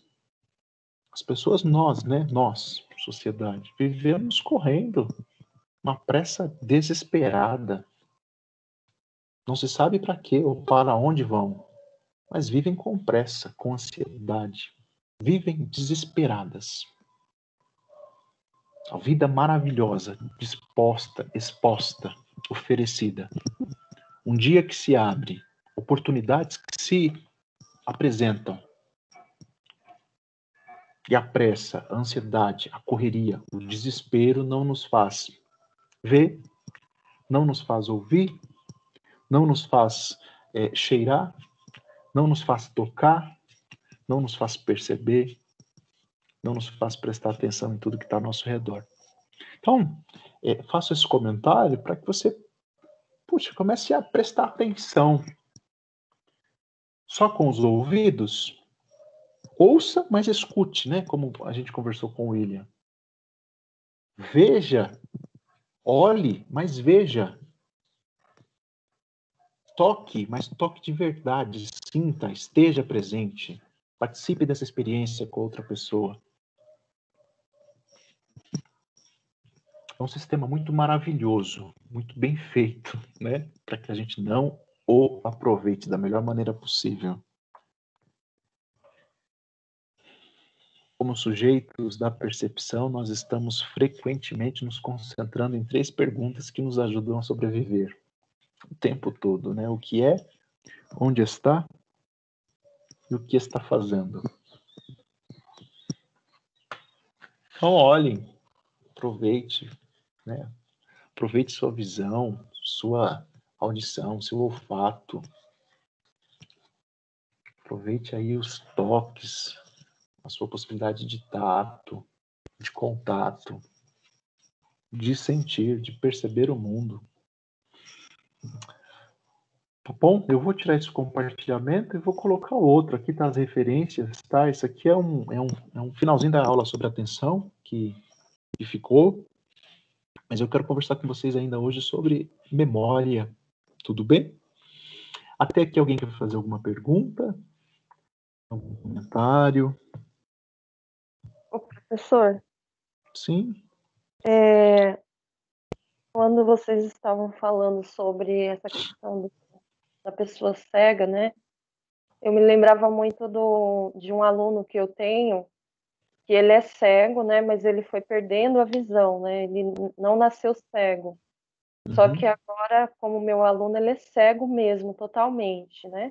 nós, né? Nós, sociedade, vivemos correndo uma pressa desesperada. Não se sabe para quê ou para onde vão, mas vivem com pressa, com ansiedade. Vivem desesperadas. A vida maravilhosa, disposta, exposta, oferecida. Um dia que se abre, oportunidades que se apresentam. E a pressa, a ansiedade, a correria, o desespero não nos faz ver, não nos faz ouvir, não nos faz cheirar, não nos faz tocar, não nos faz perceber, não nos faz prestar atenção em tudo que está ao nosso redor. Então, faço esse comentário para que você, comece a prestar atenção. Só com os ouvidos, ouça, mas escute, né? Como a gente conversou com o William. Veja, olhe, mas veja. Toque, mas toque de verdade. Sinta, esteja presente. Participe dessa experiência com outra pessoa. É um sistema muito maravilhoso, muito bem feito, né? Para que a gente não o aproveite da melhor maneira possível. Como sujeitos da percepção, nós estamos frequentemente nos concentrando em 3 perguntas que nos ajudam a sobreviver o tempo todo, né? O que é, onde está e o que está fazendo. Então, olhem, aproveite, né? Aproveite sua visão, sua audição, seu olfato. Aproveite aí os toques, a sua possibilidade de tato, de contato, de sentir, de perceber o mundo. Tá bom? Eu vou tirar esse compartilhamento e vou colocar outro. Aqui tá as referências, tá? Isso aqui é um finalzinho da aula sobre atenção que ficou, mas eu quero conversar com vocês ainda hoje sobre memória. Tudo bem? Até aqui alguém quer fazer alguma pergunta? Algum comentário? Ô, professor, Sim? quando vocês estavam falando sobre essa questão da pessoa cega, né? Eu me lembrava muito de um aluno que eu tenho, que ele é cego, né? Mas ele foi perdendo a visão, né? Ele não nasceu cego. Só que agora, como meu aluno, ele é cego mesmo, totalmente, né?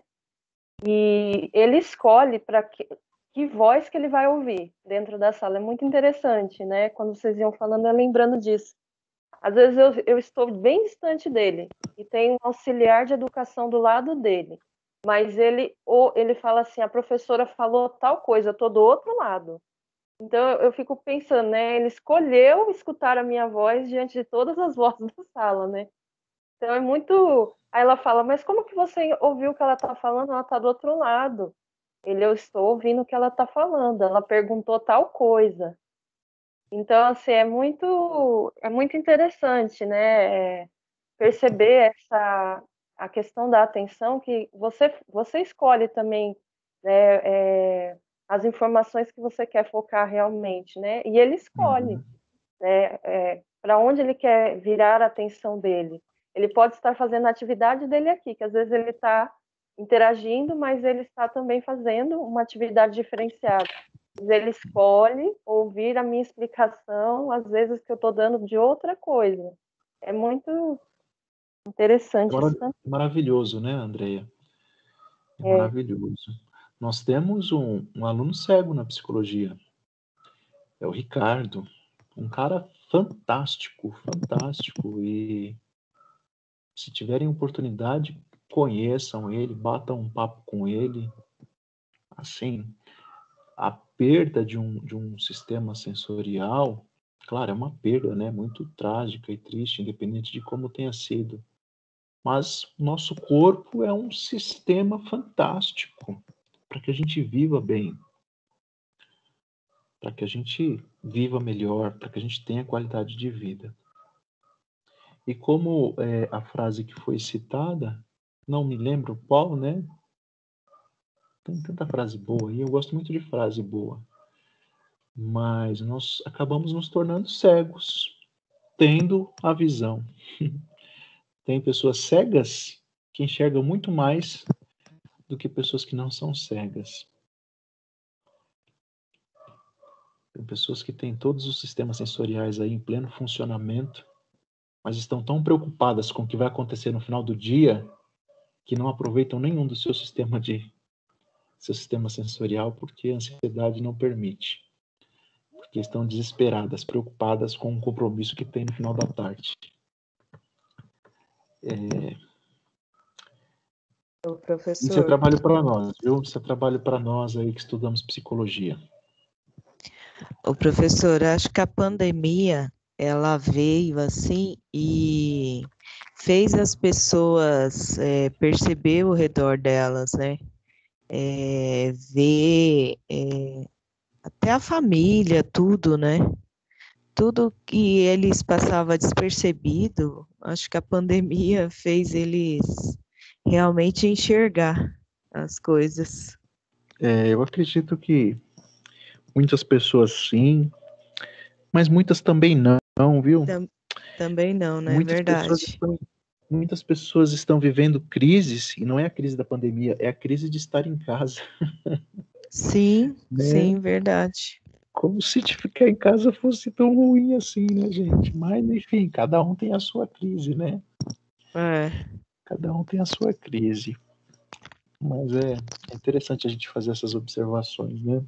E ele escolhe para que voz que ele vai ouvir dentro da sala. É muito interessante, né? Quando vocês iam falando, eu lembrando disso. Às vezes eu estou bem distante dele e tem um auxiliar de educação do lado dele, mas ele fala assim, a professora falou tal coisa, eu estou do outro lado. Então eu fico pensando, né? Ele escolheu escutar a minha voz diante de todas as vozes da sala, né? Então é muito... Aí ela fala, mas como que você ouviu o que ela está falando? Ela está do outro lado. Eu estou ouvindo o que ela está falando. Ela perguntou tal coisa. Então, assim, é muito interessante, né? Perceber a questão da atenção, que você escolhe também, né, as informações que você quer focar realmente, né? E ele escolhe, né, para onde ele quer virar a atenção dele. Ele pode estar fazendo a atividade dele aqui, que às vezes ele está interagindo, mas ele está também fazendo uma atividade diferenciada. Ele escolhe ouvir a minha explicação, às vezes que eu estou dando de outra coisa. É muito interessante isso também. Maravilhoso, né, Andreia? É maravilhoso. Nós temos um aluno cego na psicologia. É o Ricardo. Um cara fantástico, fantástico. E se tiverem oportunidade, conheçam ele, batam um papo com ele. Assim, a perda de um sistema sensorial, claro, é uma perda, né, muito trágica e triste, independente de como tenha sido. Mas nosso corpo é um sistema fantástico para que a gente viva bem, para que a gente viva melhor, para que a gente tenha qualidade de vida. E como a frase que foi citada, não me lembro qual, né? Tem tanta frase boa, e eu gosto muito de frase boa. Mas nós acabamos nos tornando cegos, tendo a visão. Tem pessoas cegas que enxergam muito mais do que pessoas que não são cegas. Tem pessoas que têm todos os sistemas sensoriais aí em pleno funcionamento, mas estão tão preocupadas com o que vai acontecer no final do dia que não aproveitam nenhum do seu sistema sensorial porque a ansiedade não permite. Porque estão desesperadas, preocupadas com o compromisso que tem no final da tarde. Professor, isso é trabalho para nós, viu? Isso é trabalho para nós aí que estudamos psicologia. O professor, acho que a pandemia, ela veio assim e fez as pessoas perceber ao redor delas, né? Ver até a família, tudo, né? Tudo que eles passavam despercebido, acho que a pandemia fez eles realmente enxergar as coisas. Eu acredito que muitas pessoas sim, mas muitas também não, viu? Também não, né? Verdade. Muitas pessoas estão vivendo crises, e não é a crise da pandemia, é a crise de estar em casa. Sim, né? Sim, verdade. Como se ficar em casa fosse tão ruim assim, né, gente? Mas, enfim, cada um tem a sua crise, né? Cada um tem a sua crise. Mas é interessante a gente fazer essas observações, né?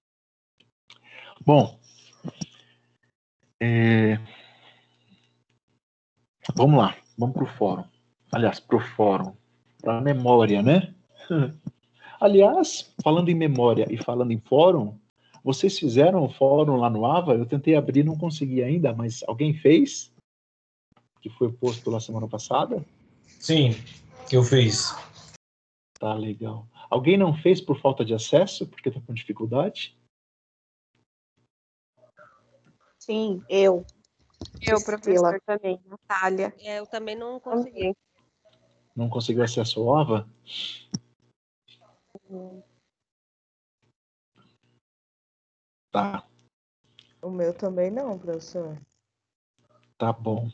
Bom, vamos lá, vamos para o fórum. Aliás, para o fórum, para a memória, né? Aliás, falando em memória e falando em fórum, Vocês fizeram o fórum lá no AVA? Eu tentei abrir, não consegui ainda, mas alguém fez? Que foi posto lá semana passada? Sim, eu fiz. Tá, legal. Alguém não fez por falta de acesso, porque tá com dificuldade? Sim, eu. Eu, professor, também, Natália. Eu também não consegui. Não conseguiu acesso ao AVA? Tá. O meu também não, professor. Tá bom.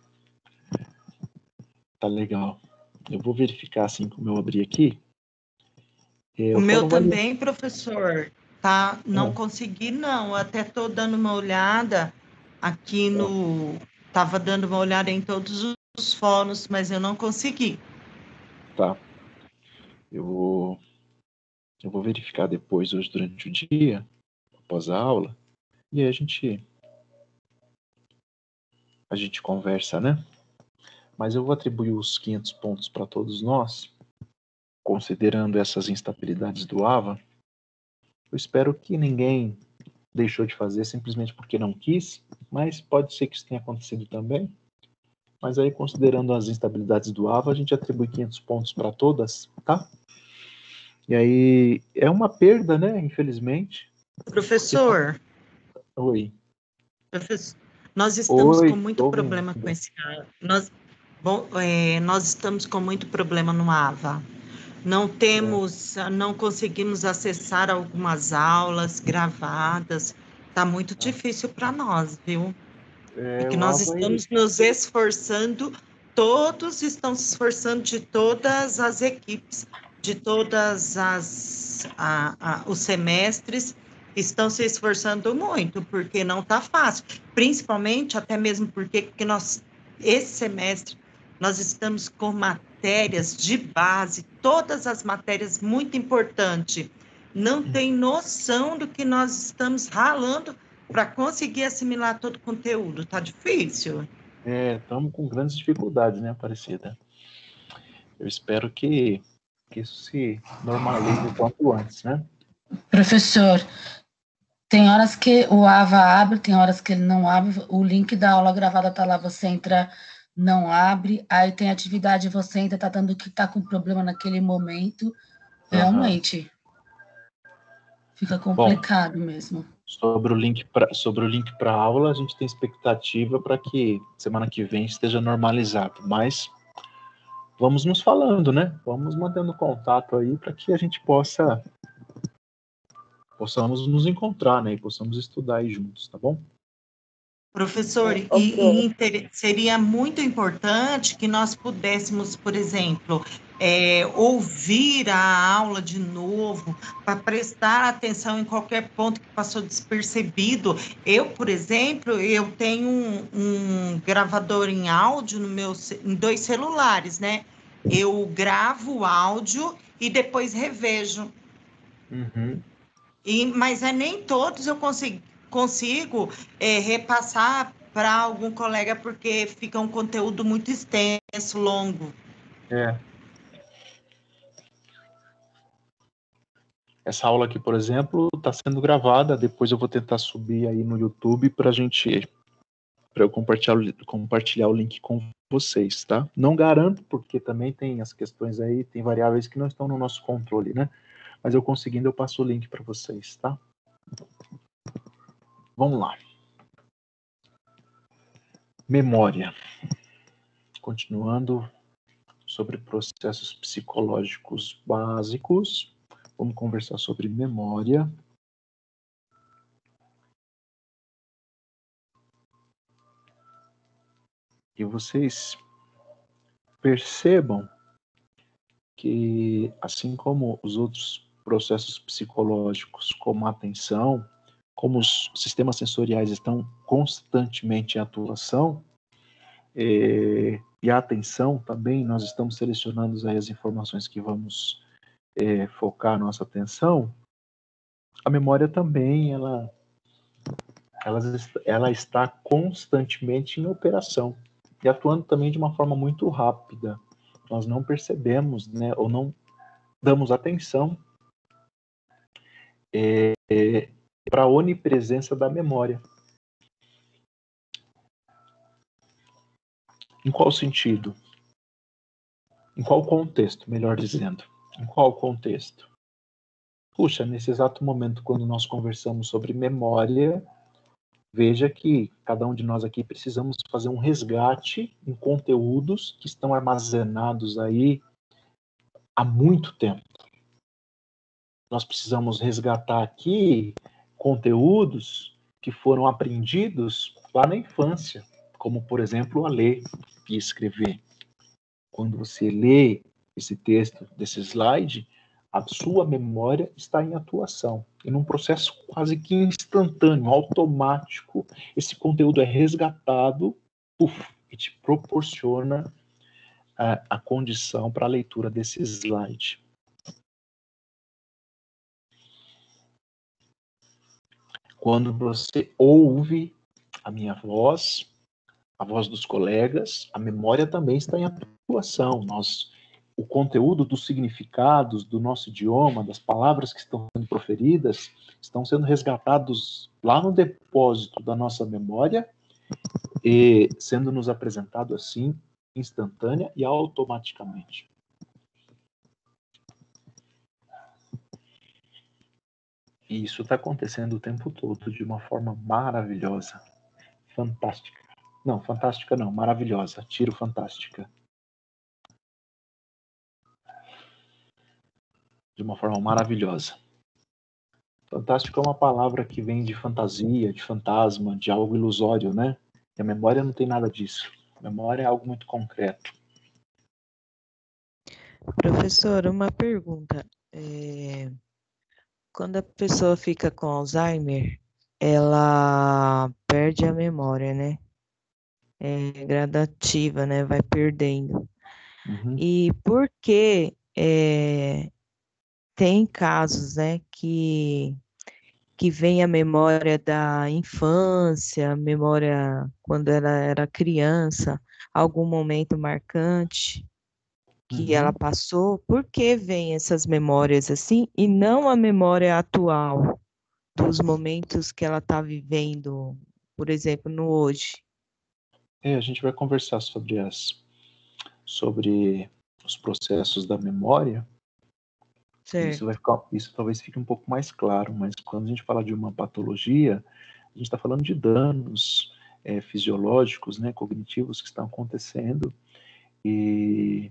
Tá legal. Eu vou verificar assim como eu abri aqui. O meu também, professor, tá? Não consegui, não. Eu até tô dando uma olhada aqui no... Tava dando uma olhada em todos os fóruns, mas eu não consegui. Tá. Eu vou verificar depois, hoje durante o dia, após a aula, e aí a gente conversa, né? Mas eu vou atribuir os 500 pontos para todos nós, considerando essas instabilidades do AVA. Eu espero que ninguém deixou de fazer simplesmente porque não quis, mas pode ser que isso tenha acontecido também. Mas aí, considerando as instabilidades do AVA, a gente atribui 500 pontos para todas, tá? E aí, é uma perda, né? Infelizmente. Professor. Oi. Professor, nós estamos Oi, com muito problema com esse... Nós estamos com muito problema no AVA. Não conseguimos acessar algumas aulas gravadas. Está muito difícil para nós, viu? Porque nós estamos nos esforçando, todos estão se esforçando, de todas as equipes, de todas os semestres, estão se esforçando muito, porque não está fácil. Principalmente, até mesmo porque esse semestre, nós estamos com matérias de base, todas as matérias muito importantes. Não tem noção do que nós estamos ralando para conseguir assimilar todo o conteúdo. Tá difícil? Estamos com grandes dificuldades, né, Aparecida? Eu espero que isso se normalize o quanto antes, né? Professor, tem horas que o AVA abre, tem horas que ele não abre, o link da aula gravada tá lá, você entra, não abre, aí tem atividade, você entra, tá dando que tá com problema naquele momento, realmente fica complicado mesmo. Sobre o link para aula, a gente tem expectativa para que semana que vem esteja normalizado, mas vamos nos falando, né? Vamos mantendo contato aí para que a gente possamos nos encontrar, né? E possamos estudar aí juntos, tá bom? Professor, seria muito importante que nós pudéssemos, por exemplo, ouvir a aula de novo, para prestar atenção em qualquer ponto que passou despercebido. Eu, por exemplo, eu tenho um gravador em áudio em 2 celulares, né? Eu gravo o áudio e depois revejo. Mas nem todos eu consigo repassar para algum colega, porque fica um conteúdo muito extenso, longo. Essa aula aqui, por exemplo, está sendo gravada, depois eu vou tentar subir aí no YouTube para eu compartilhar o link com vocês, tá? Não garanto, porque também tem as questões aí, tem variáveis que não estão no nosso controle, né? Mas eu conseguindo, eu passo o link para vocês, tá? Vamos lá. Memória. Continuando sobre processos psicológicos básicos, vamos conversar sobre memória. E vocês percebam que, assim como os outros processos psicológicos, como a atenção, como os sistemas sensoriais estão constantemente em atuação, e a atenção também, nós estamos selecionando aí as informações que vamos focar a nossa atenção, a memória também, ela está constantemente em operação e atuando também de uma forma muito rápida. Nós não percebemos, né, ou não damos atenção para a onipresença da memória. Em qual sentido? Em qual contexto, melhor dizendo? Em qual contexto? Puxa, nesse exato momento, quando nós conversamos sobre memória, veja que cada um de nós aqui precisamos fazer um resgate em conteúdos que estão armazenados aí há muito tempo. Nós precisamos resgatar aqui conteúdos que foram aprendidos lá na infância, como, por exemplo, a ler e escrever. Quando você lê esse texto, desse slide, a sua memória está em atuação. E num processo quase que instantâneo, automático, esse conteúdo é resgatado e te proporciona a condição para a leitura desse slide. Quando você ouve a minha voz, a voz dos colegas, a memória também está em atuação. O conteúdo dos significados do nosso idioma, das palavras que estão sendo proferidas, estão sendo resgatados lá no depósito da nossa memória e sendo nos apresentado assim, instantânea e automaticamente. E isso está acontecendo o tempo todo de uma forma maravilhosa, fantástica. Não, fantástica não, maravilhosa. Tiro fantástica. De uma forma maravilhosa. Fantástico é uma palavra que vem de fantasia, de fantasma, de algo ilusório, né? E a memória não tem nada disso. A memória é algo muito concreto. Professor, uma pergunta. Quando a pessoa fica com Alzheimer, ela perde a memória, né? É gradativa, né? Vai perdendo. Uhum. E por que tem casos, né, que vem a memória da infância, memória quando ela era criança, algum momento marcante que ela passou, por que vem essas memórias assim e não a memória atual dos momentos que ela está vivendo, por exemplo, no hoje? A gente vai conversar sobre os processos da memória. Isso talvez fique um pouco mais claro, mas quando a gente fala de uma patologia, a gente está falando de danos fisiológicos, né, cognitivos que estão acontecendo e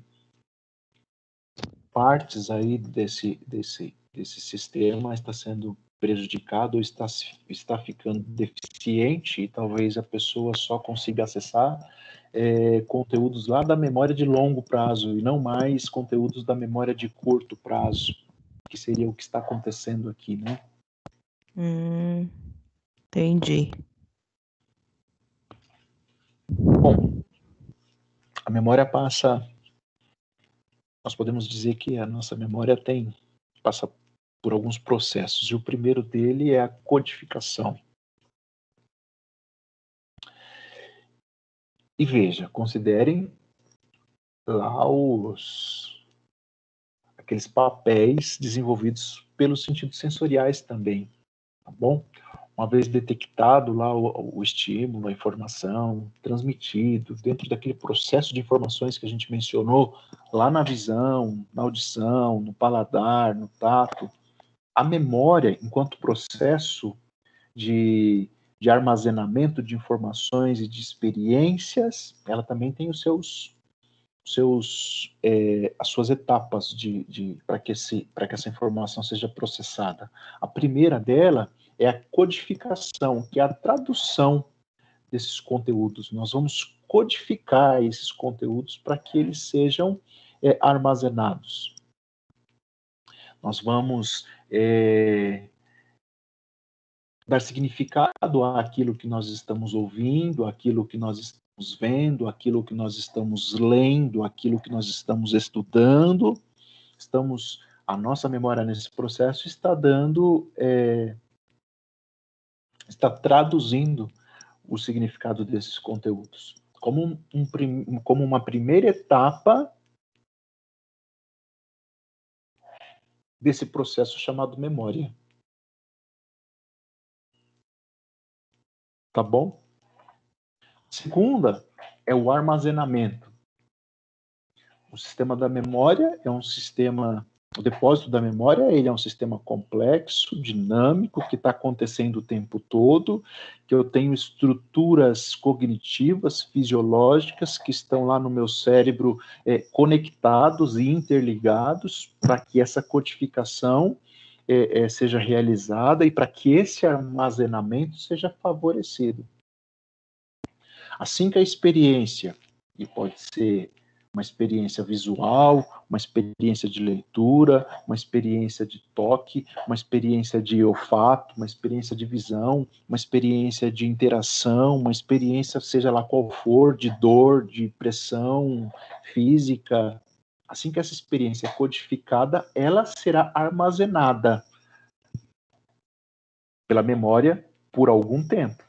partes aí desse sistema está sendo prejudicado ou está ficando deficiente e talvez a pessoa só consiga acessar conteúdos lá da memória de longo prazo e não mais conteúdos da memória de curto prazo, que seria o que está acontecendo aqui, né? Entendi. Bom, a memória nós podemos dizer que a nossa memória passa por alguns processos, e o primeiro dele é a codificação. E veja, considerem lá aqueles papéis desenvolvidos pelos sentidos sensoriais também, tá bom? Uma vez detectado lá o estímulo, a informação, transmitido dentro daquele processo de informações que a gente mencionou, lá na visão, na audição, no paladar, no tato, a memória, enquanto processo de armazenamento de informações e de experiências, ela também tem as suas etapas para que essa informação seja processada. A primeira dela é a codificação, que é a tradução desses conteúdos. Nós vamos codificar esses conteúdos para que eles sejam armazenados. Nós vamos dar significado àquilo que nós estamos ouvindo, àquilo que nós estamos vendo, àquilo que nós estamos lendo, àquilo que nós estamos estudando. A nossa memória nesse processo está está traduzindo o significado desses conteúdos como uma primeira etapa desse processo chamado memória. Tá bom? Segunda é o armazenamento. O sistema da memória é um sistema, o depósito da memória, ele é um sistema complexo, dinâmico, que está acontecendo o tempo todo, que eu tenho estruturas cognitivas, fisiológicas, que estão lá no meu cérebro conectados e interligados para que essa codificação seja realizada e para que esse armazenamento seja favorecido. Assim que a experiência, e pode ser uma experiência visual, uma experiência de leitura, uma experiência de toque, uma experiência de olfato, uma experiência de visão, uma experiência de interação, uma experiência, seja lá qual for, de dor, de pressão física. Assim que essa experiência é codificada, ela será armazenada pela memória por algum tempo.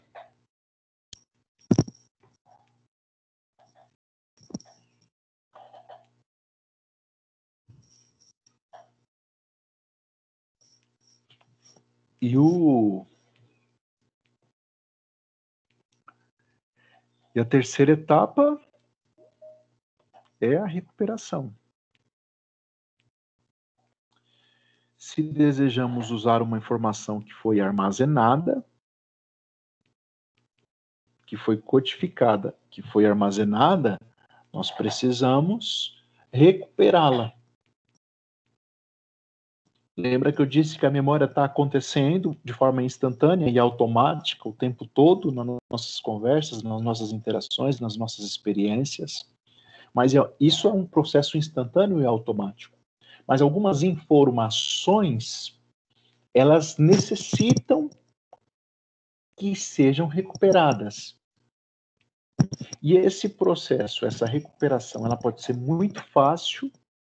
E a terceira etapa é a recuperação. Se desejamos usar uma informação que foi armazenada, que foi codificada, que foi armazenada, nós precisamos recuperá-la. Lembra que eu disse que a memória está acontecendo de forma instantânea e automática o tempo todo nas nossas conversas, nas nossas interações, nas nossas experiências? Mas isso é um processo instantâneo e automático. Mas algumas informações, elas necessitam que sejam recuperadas. E esse processo, essa recuperação, ela pode ser muito fácil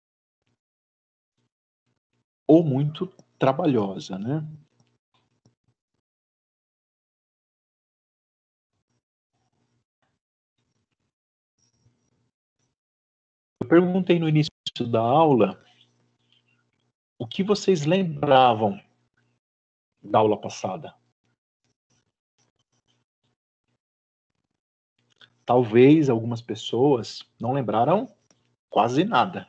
ou muito trabalhosa, né? Eu perguntei no início da aula o que vocês lembravam da aula passada. Talvez algumas pessoas não lembraram quase nada.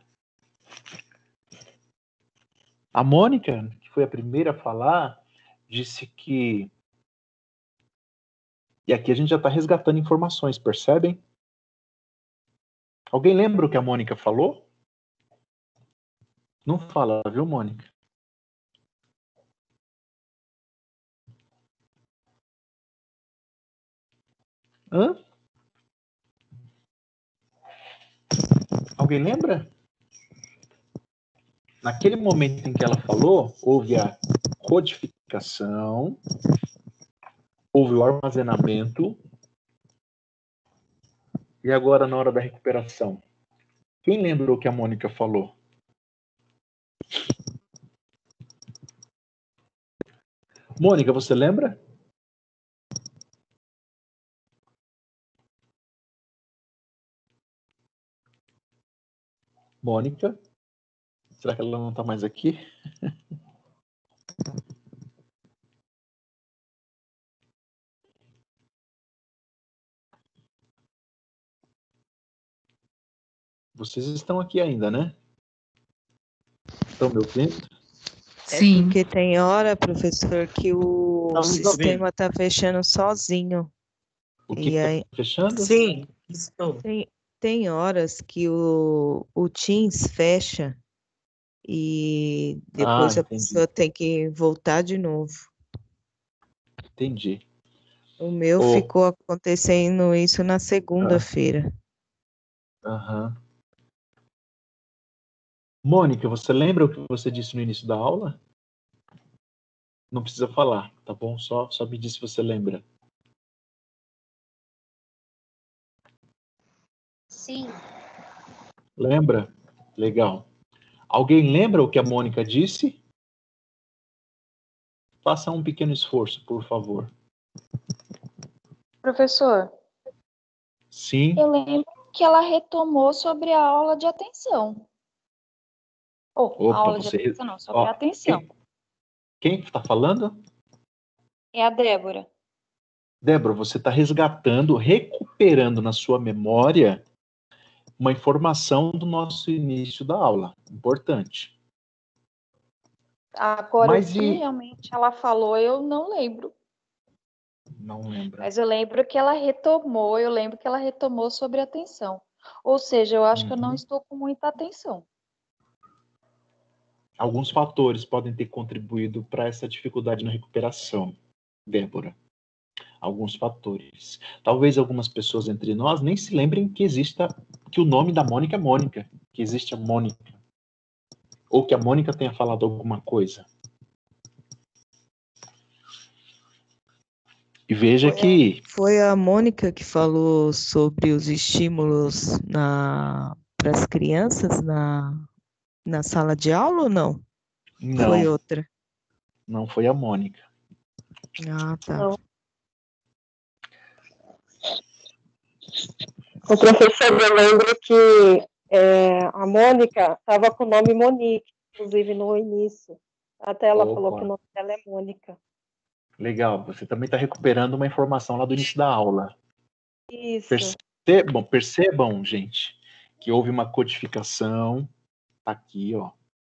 A Mônica, que foi a primeira a falar, disse que... E aqui a gente já está resgatando informações, percebem? Alguém lembra o que a Mônica falou? Não fala, viu, Mônica? Hã? Alguém lembra? Naquele momento em que ela falou, houve a codificação, houve o armazenamento, e agora na hora da recuperação. Quem lembra o que a Mônica falou? Mônica, você lembra? Mônica? Será que ela não está mais aqui? Vocês estão aqui ainda, né? Estão me ouvindo? Sim. É porque tem hora, professor, que o sistema está fechando sozinho. O que está fechando? Sim, estou. Tem horas que o Teams fecha e depois a pessoa tem que voltar de novo. Entendi. O meu ficou acontecendo isso na segunda-feira. Aham. Mônica, você lembra o que você disse no início da aula? Não precisa falar, tá bom? Só me diz se você lembra. Sim. Lembra? Legal. Alguém lembra o que a Mônica disse? Faça um pequeno esforço, por favor. Professor. Sim. Eu lembro que ela retomou sobre a aula de atenção. Opa, a aula de atenção não, sobre a atenção. Quem está falando? É a Débora. Débora, você está resgatando, recuperando na sua memória uma informação do nosso início da aula. Importante. Agora, o que realmente ela falou, eu não lembro. Não lembro. Mas eu lembro que ela retomou sobre a atenção. Ou seja, eu acho que eu não estou com muita atenção. Alguns fatores podem ter contribuído para essa dificuldade na recuperação, Débora. Alguns fatores. Talvez algumas pessoas entre nós nem se lembrem que o nome da Mônica é Mônica, que existe a Mônica. Ou que a Mônica tenha falado alguma coisa. E veja que... Foi a Mônica que falou sobre os estímulos para as crianças na sala de aula ou não? Não. Foi outra? Não foi a Mônica. Ah, tá. Não. O professor, eu lembro que a Mônica estava com o nome Monique, inclusive no início. Até ela falou que o nome dela é Mônica. Legal, você também está recuperando uma informação lá do início da aula. Isso. Percebam, gente, que houve uma codificação. Aqui, ó.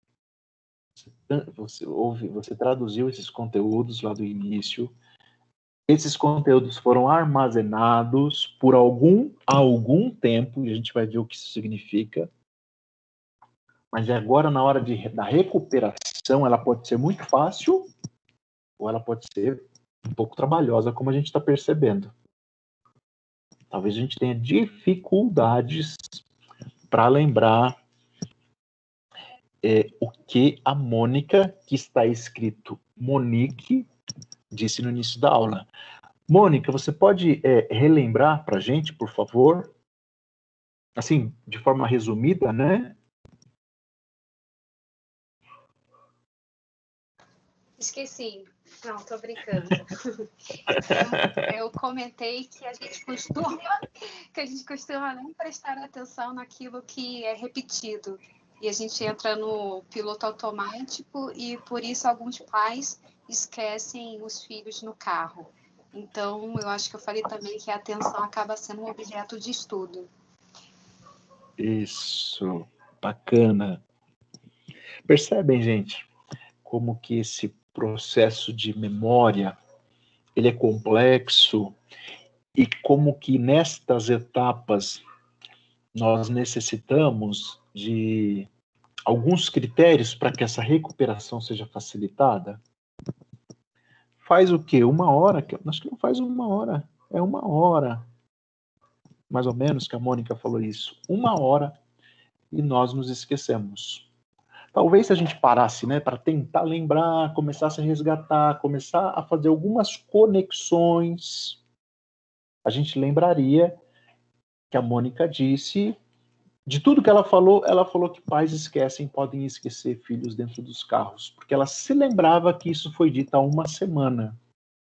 Você traduziu esses conteúdos lá do início. Esses conteúdos foram armazenados por algum tempo, e a gente vai ver o que isso significa. Mas agora, na hora da recuperação, ela pode ser muito fácil, ou ela pode ser um pouco trabalhosa, como a gente está percebendo. Talvez a gente tenha dificuldades para lembrar o que a Mônica, que está escrito Monique, disse no início da aula. Mônica, você pode relembrar para a gente, por favor? Assim, de forma resumida, né? Esqueci. Não, tô brincando. Eu comentei que a gente costuma não prestar atenção naquilo que é repetido. E a gente entra no piloto automático e, por isso, alguns pais esquecem os filhos no carro. Então, eu acho que eu falei também que a atenção acaba sendo um objeto de estudo. Isso, bacana. Percebem, gente, como que esse processo de memória, ele é complexo e como que nestas etapas nós necessitamos de alguns critérios para que essa recuperação seja facilitada? Faz o quê? 1 hora? Acho que não faz 1 hora. É 1 hora, mais ou menos, que a Mônica falou isso. 1 hora e nós nos esquecemos. Talvez se a gente parasse, né, para tentar lembrar, começasse a resgatar, começar a fazer algumas conexões, a gente lembraria que a Mônica disse... De tudo que ela falou que pais podem esquecer filhos dentro dos carros, porque ela se lembrava que isso foi dito há 1 semana.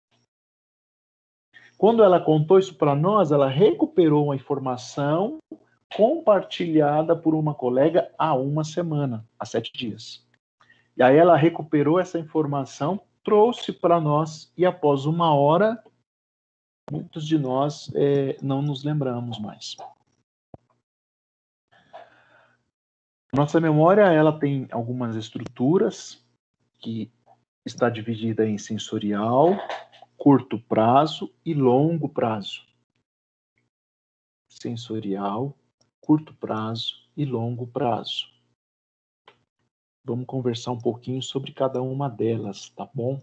Quando ela contou isso para nós, ela recuperou uma informação compartilhada por uma colega há 1 semana, há 7 dias. E aí ela recuperou essa informação, trouxe para nós, e após 1 hora, muitos de nós não nos lembramos mais. Nossa memória, ela tem algumas estruturas que está dividida em sensorial, curto prazo e longo prazo. Sensorial, curto prazo e longo prazo. Vamos conversar um pouquinho sobre cada uma delas, tá bom?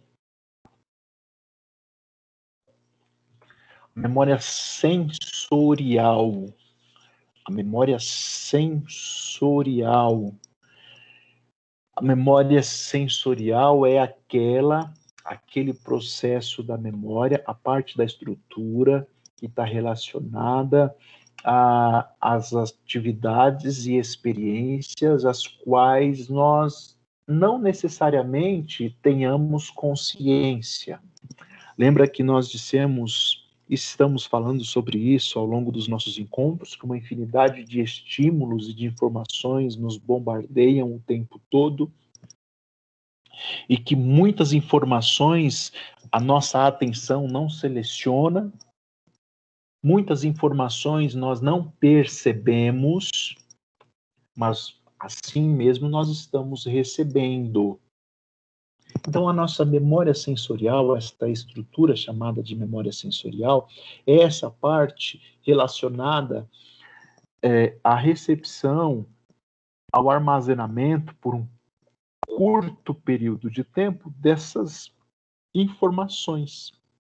Memória sensorial. A memória sensorial. A memória sensorial é aquele processo da memória, a parte da estrutura que está relacionada às atividades e experiências as quais nós não necessariamente tenhamos consciência. Lembra que nós dissemos... Estamos falando sobre isso ao longo dos nossos encontros, que uma infinidade de estímulos e de informações nos bombardeiam o tempo todo, e que muitas informações a nossa atenção não seleciona, muitas informações nós não percebemos, mas assim mesmo nós estamos recebendo. Então, a nossa memória sensorial, esta estrutura chamada de memória sensorial, é essa parte relacionada à recepção, ao armazenamento por um curto período de tempo dessas informações.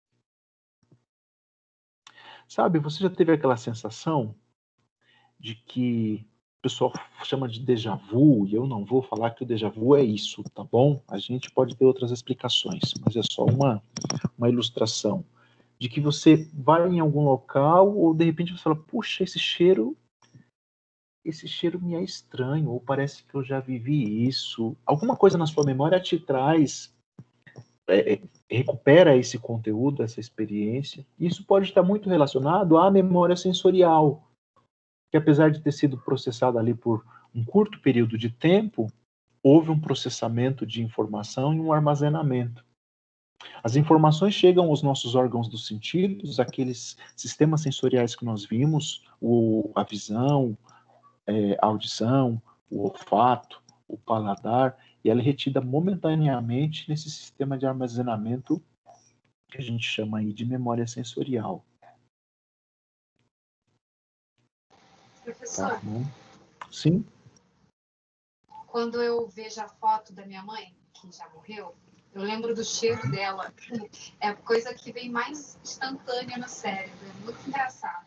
Sabe, você já teve aquela sensação de que o pessoal chama de déjà vu, e eu não vou falar que o déjà vu é isso, tá bom? A gente pode ter outras explicações, mas é só uma ilustração. De que você vai em algum local, ou de repente você fala, puxa, esse cheiro me é estranho, ou parece que eu já vivi isso. Alguma coisa na sua memória te traz, recupera esse conteúdo, essa experiência. Isso pode estar muito relacionado à memória sensorial, que apesar de ter sido processada ali por um curto período de tempo, houve um processamento de informação e um armazenamento. As informações chegam aos nossos órgãos dos sentidos, aqueles sistemas sensoriais que nós vimos, a visão, a audição, o olfato, o paladar, e ela é retida momentaneamente nesse sistema de armazenamento que a gente chama aí de memória sensorial. Professor, sim? Quando eu vejo a foto da minha mãe, que já morreu, eu lembro do cheiro dela. É a coisa que vem mais instantânea no cérebro. É muito engraçado.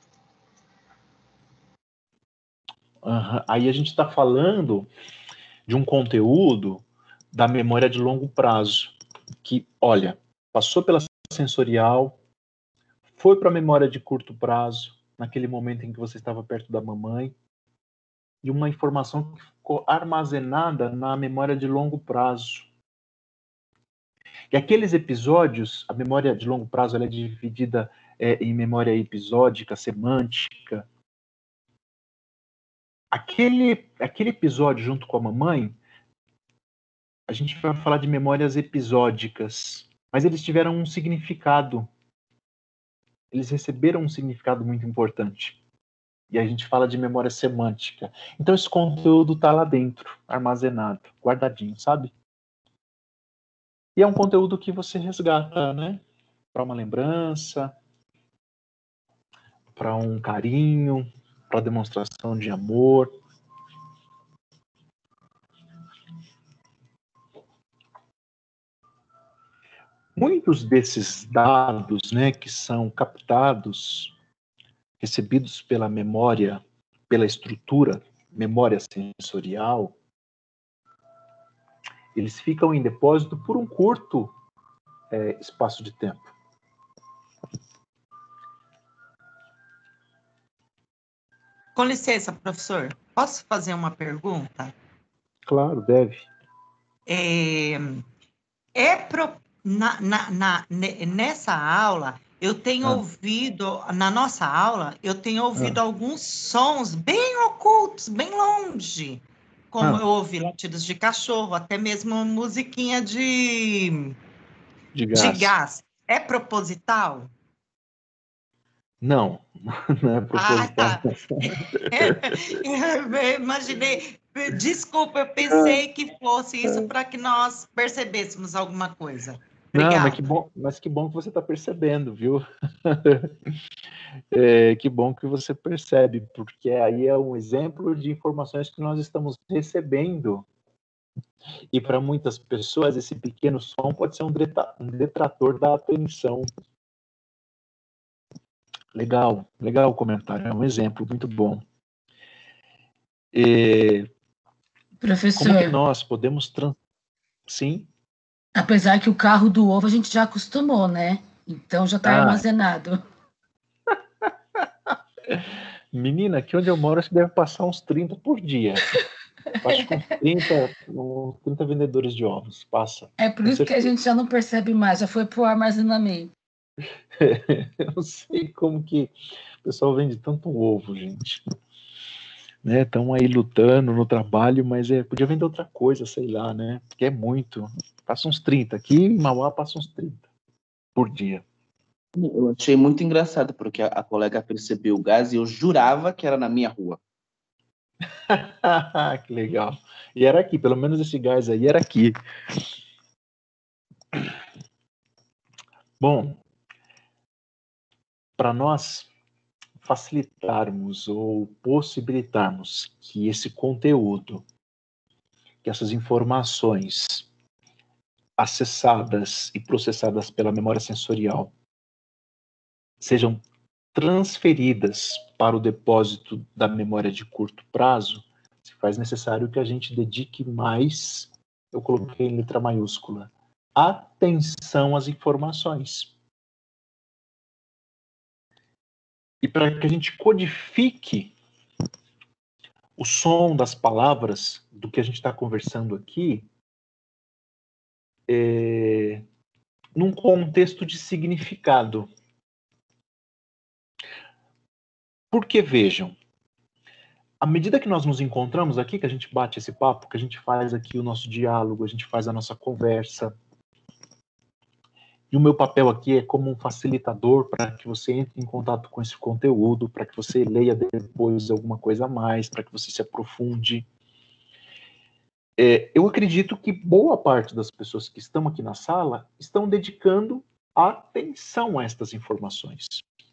Aí a gente está falando de um conteúdo da memória de longo prazo, que, olha, passou pela sensorial, foi para a memória de curto prazo, naquele momento em que você estava perto da mamãe, e uma informação que ficou armazenada na memória de longo prazo. E aqueles episódios, a memória de longo prazo ela é dividida em memória episódica, semântica. Aquele episódio junto com a mamãe, a gente vai falar de memórias episódicas, mas eles tiveram um significado. Eles receberam um significado muito importante. E a gente fala de memória semântica. Então esse conteúdo está lá dentro, armazenado, guardadinho, sabe? E é um conteúdo que você resgata, né? Para uma lembrança, para um carinho, para demonstração de amor. Muitos desses dados, né, que são captados, recebidos pela memória, pela estrutura, memória sensorial, eles ficam em depósito por um curto espaço de tempo. Com licença, professor, posso fazer uma pergunta? Claro, deve. Nessa aula, eu tenho ouvido, na nossa aula, eu tenho ouvido alguns sons bem ocultos, bem longe, como eu ouvi latidos de cachorro, até mesmo musiquinha de gás. É proposital? Não, não é proposital. Eu imaginei. Desculpa, eu pensei que fosse isso para que nós percebêssemos alguma coisa. Obrigada. Não, mas que bom que você está percebendo, viu? Que bom que você percebe, porque aí é um exemplo de informações que nós estamos recebendo. E para muitas pessoas, esse pequeno som pode ser um detrator da atenção. Legal o comentário, é um exemplo muito bom. Professor, como que nós podemos... Sim? Apesar que o carro do ovo a gente já acostumou, né? Então já está armazenado. Menina, aqui onde eu moro, você deve passar uns 30 por dia. Acho que uns 30 vendedores de ovos. Passa. É por isso que a gente já não percebe mais, já foi para o armazenamento. Eu não sei como que o pessoal vende tanto ovo, gente. Estão aí lutando no trabalho, mas podia vender outra coisa, sei lá, né? Porque é muito. Passa uns 30. Aqui em Mauá passa uns 30. por dia. Eu achei muito engraçado, porque a colega percebeu o gás e eu jurava que era na minha rua. Que legal. E era aqui, pelo menos esse gás aí era aqui. Bom, para nós facilitarmos ou possibilitarmos que esse conteúdo, que essas informações acessadas e processadas pela memória sensorial sejam transferidas para o depósito da memória de curto prazo, se faz necessário que a gente dedique mais, eu coloquei em letra maiúscula, atenção às informações. E para que a gente codifique o som das palavras do que a gente está conversando aqui, num contexto de significado. Porque, vejam, à medida que nós nos encontramos aqui, que a gente bate esse papo, que a gente faz aqui o nosso diálogo, a gente faz a nossa conversa, e o meu papel aqui é como um facilitador para que você entre em contato com esse conteúdo, para que você leia depois alguma coisa a mais, para que você se aprofunde. Eu acredito que boa parte das pessoas que estão aqui na sala estão dedicando atenção a estas informações.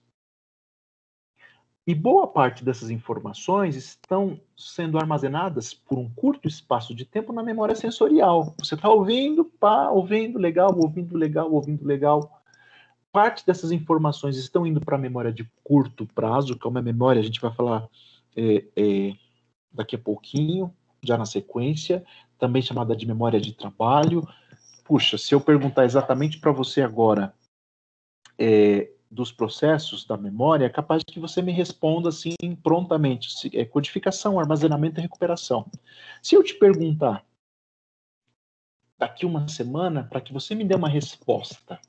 E boa parte dessas informações estão sendo armazenadas por um curto espaço de tempo na memória sensorial. Você está ouvindo, pá, ouvindo legal, ouvindo legal, ouvindo legal. Parte dessas informações estão indo para a memória de curto prazo, que é uma memória, a gente vai falar daqui a pouquinho, já na sequência, também chamada de memória de trabalho. Puxa, se eu perguntar exatamente para você agora dos processos da memória, é capaz de que você me responda assim prontamente. Codificação, armazenamento e recuperação. Se eu te perguntar daqui uma semana, para que você me dê uma resposta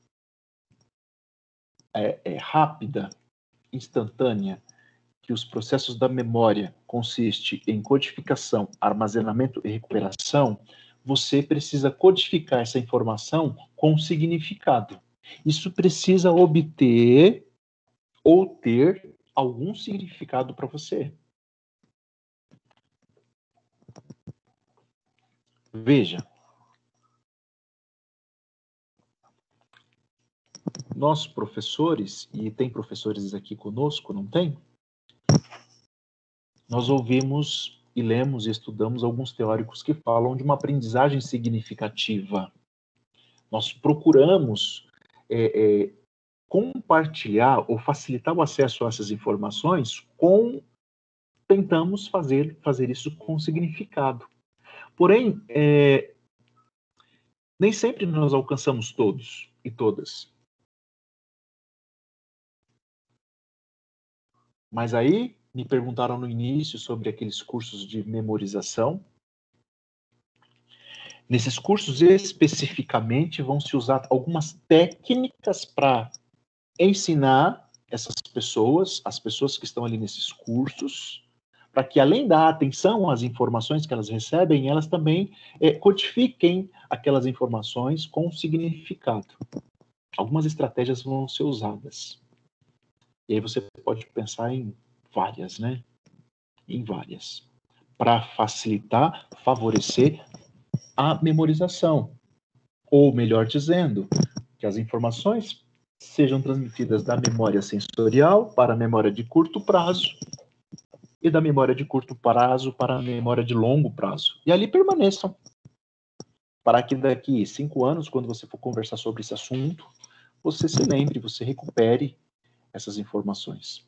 rápida, instantânea, que os processos da memória consistem em codificação, armazenamento e recuperação, você precisa codificar essa informação com significado. Isso precisa obter ou ter algum significado para você. Veja, nós professores, e tem professores aqui conosco, não tem? Nós ouvimos e lemos e estudamos alguns teóricos que falam de uma aprendizagem significativa. Nós procuramos compartilhar ou facilitar o acesso a essas informações tentamos fazer isso com significado. Porém, nem sempre nós alcançamos todos e todas. Mas aí, me perguntaram no início sobre aqueles cursos de memorização. Nesses cursos, especificamente, vão se usar algumas técnicas para ensinar essas pessoas, as pessoas que estão ali nesses cursos, para que, além da atenção às informações que elas recebem, elas também codifiquem aquelas informações com significado. Algumas estratégias vão ser usadas. E aí você pode pensar em várias, né? Em várias. Para facilitar, favorecer a memorização. Ou, melhor dizendo, que as informações sejam transmitidas da memória sensorial para a memória de curto prazo e da memória de curto prazo para a memória de longo prazo. E ali permaneçam. Para que daqui 5 anos, quando você for conversar sobre esse assunto, você se lembre, você recupere essas informações.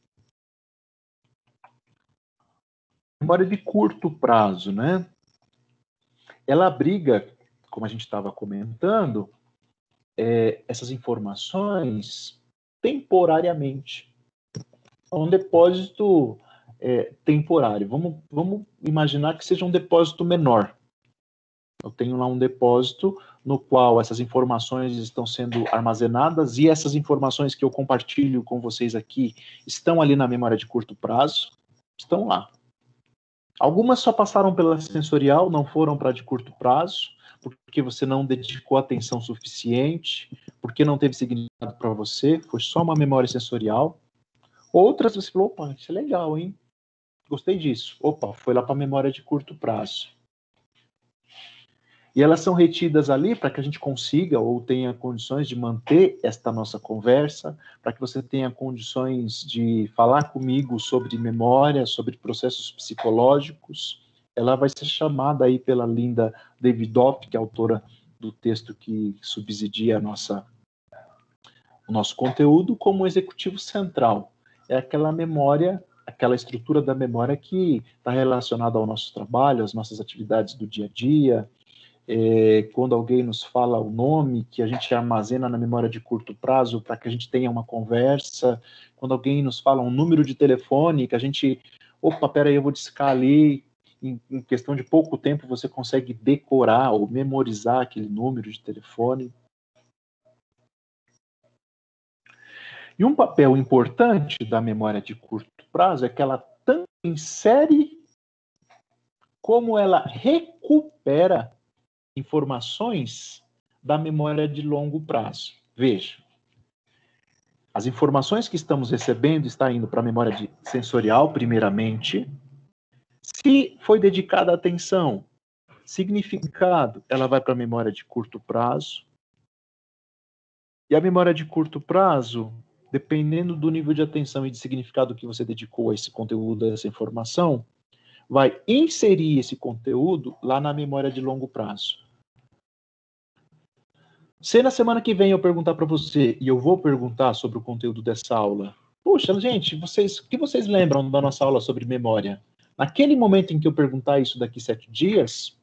Memória de curto prazo, né? Ela abriga, como a gente estava comentando, essas informações temporariamente. É um depósito temporário. Vamos imaginar que seja um depósito menor. Eu tenho lá um depósito no qual essas informações estão sendo armazenadas e essas informações que eu compartilho com vocês aqui estão ali na memória de curto prazo, estão lá. Algumas só passaram pela sensorial, não foram para de curto prazo, porque você não dedicou atenção suficiente, porque não teve significado para você, foi só uma memória sensorial. Outras você falou, opa, isso é legal, hein? Gostei disso. Opa, foi lá para a memória de curto prazo. E elas são retidas ali para que a gente consiga ou tenha condições de manter esta nossa conversa, para que você tenha condições de falar comigo sobre memória, sobre processos psicológicos. Ela vai ser chamada aí pela Linda Davidoff, que é autora do texto que subsidia o nosso conteúdo, como executivo central. É aquela memória, aquela estrutura da memória que está relacionada ao nosso trabalho, às nossas atividades do dia a dia. Quando alguém nos fala o nome, que a gente armazena na memória de curto prazo para que a gente tenha uma conversa. Quando alguém nos fala um número de telefone, que a gente, opa, peraí, eu vou discar ali. Em questão de pouco tempo você consegue decorar ou memorizar aquele número de telefone. E um papel importante da memória de curto prazo é que ela tanto insere como ela recupera informações da memória de longo prazo. Veja, as informações que estamos recebendo estão indo para a memória sensorial, primeiramente. Se foi dedicada atenção, significado, ela vai para a memória de curto prazo. E a memória de curto prazo, dependendo do nível de atenção e de significado que você dedicou a esse conteúdo, a essa informação, vai inserir esse conteúdo lá na memória de longo prazo. Se na semana que vem eu perguntar para você, e eu vou perguntar sobre o conteúdo dessa aula, puxa, gente, o que vocês lembram da nossa aula sobre memória? Naquele momento em que eu perguntar isso daqui 7 dias,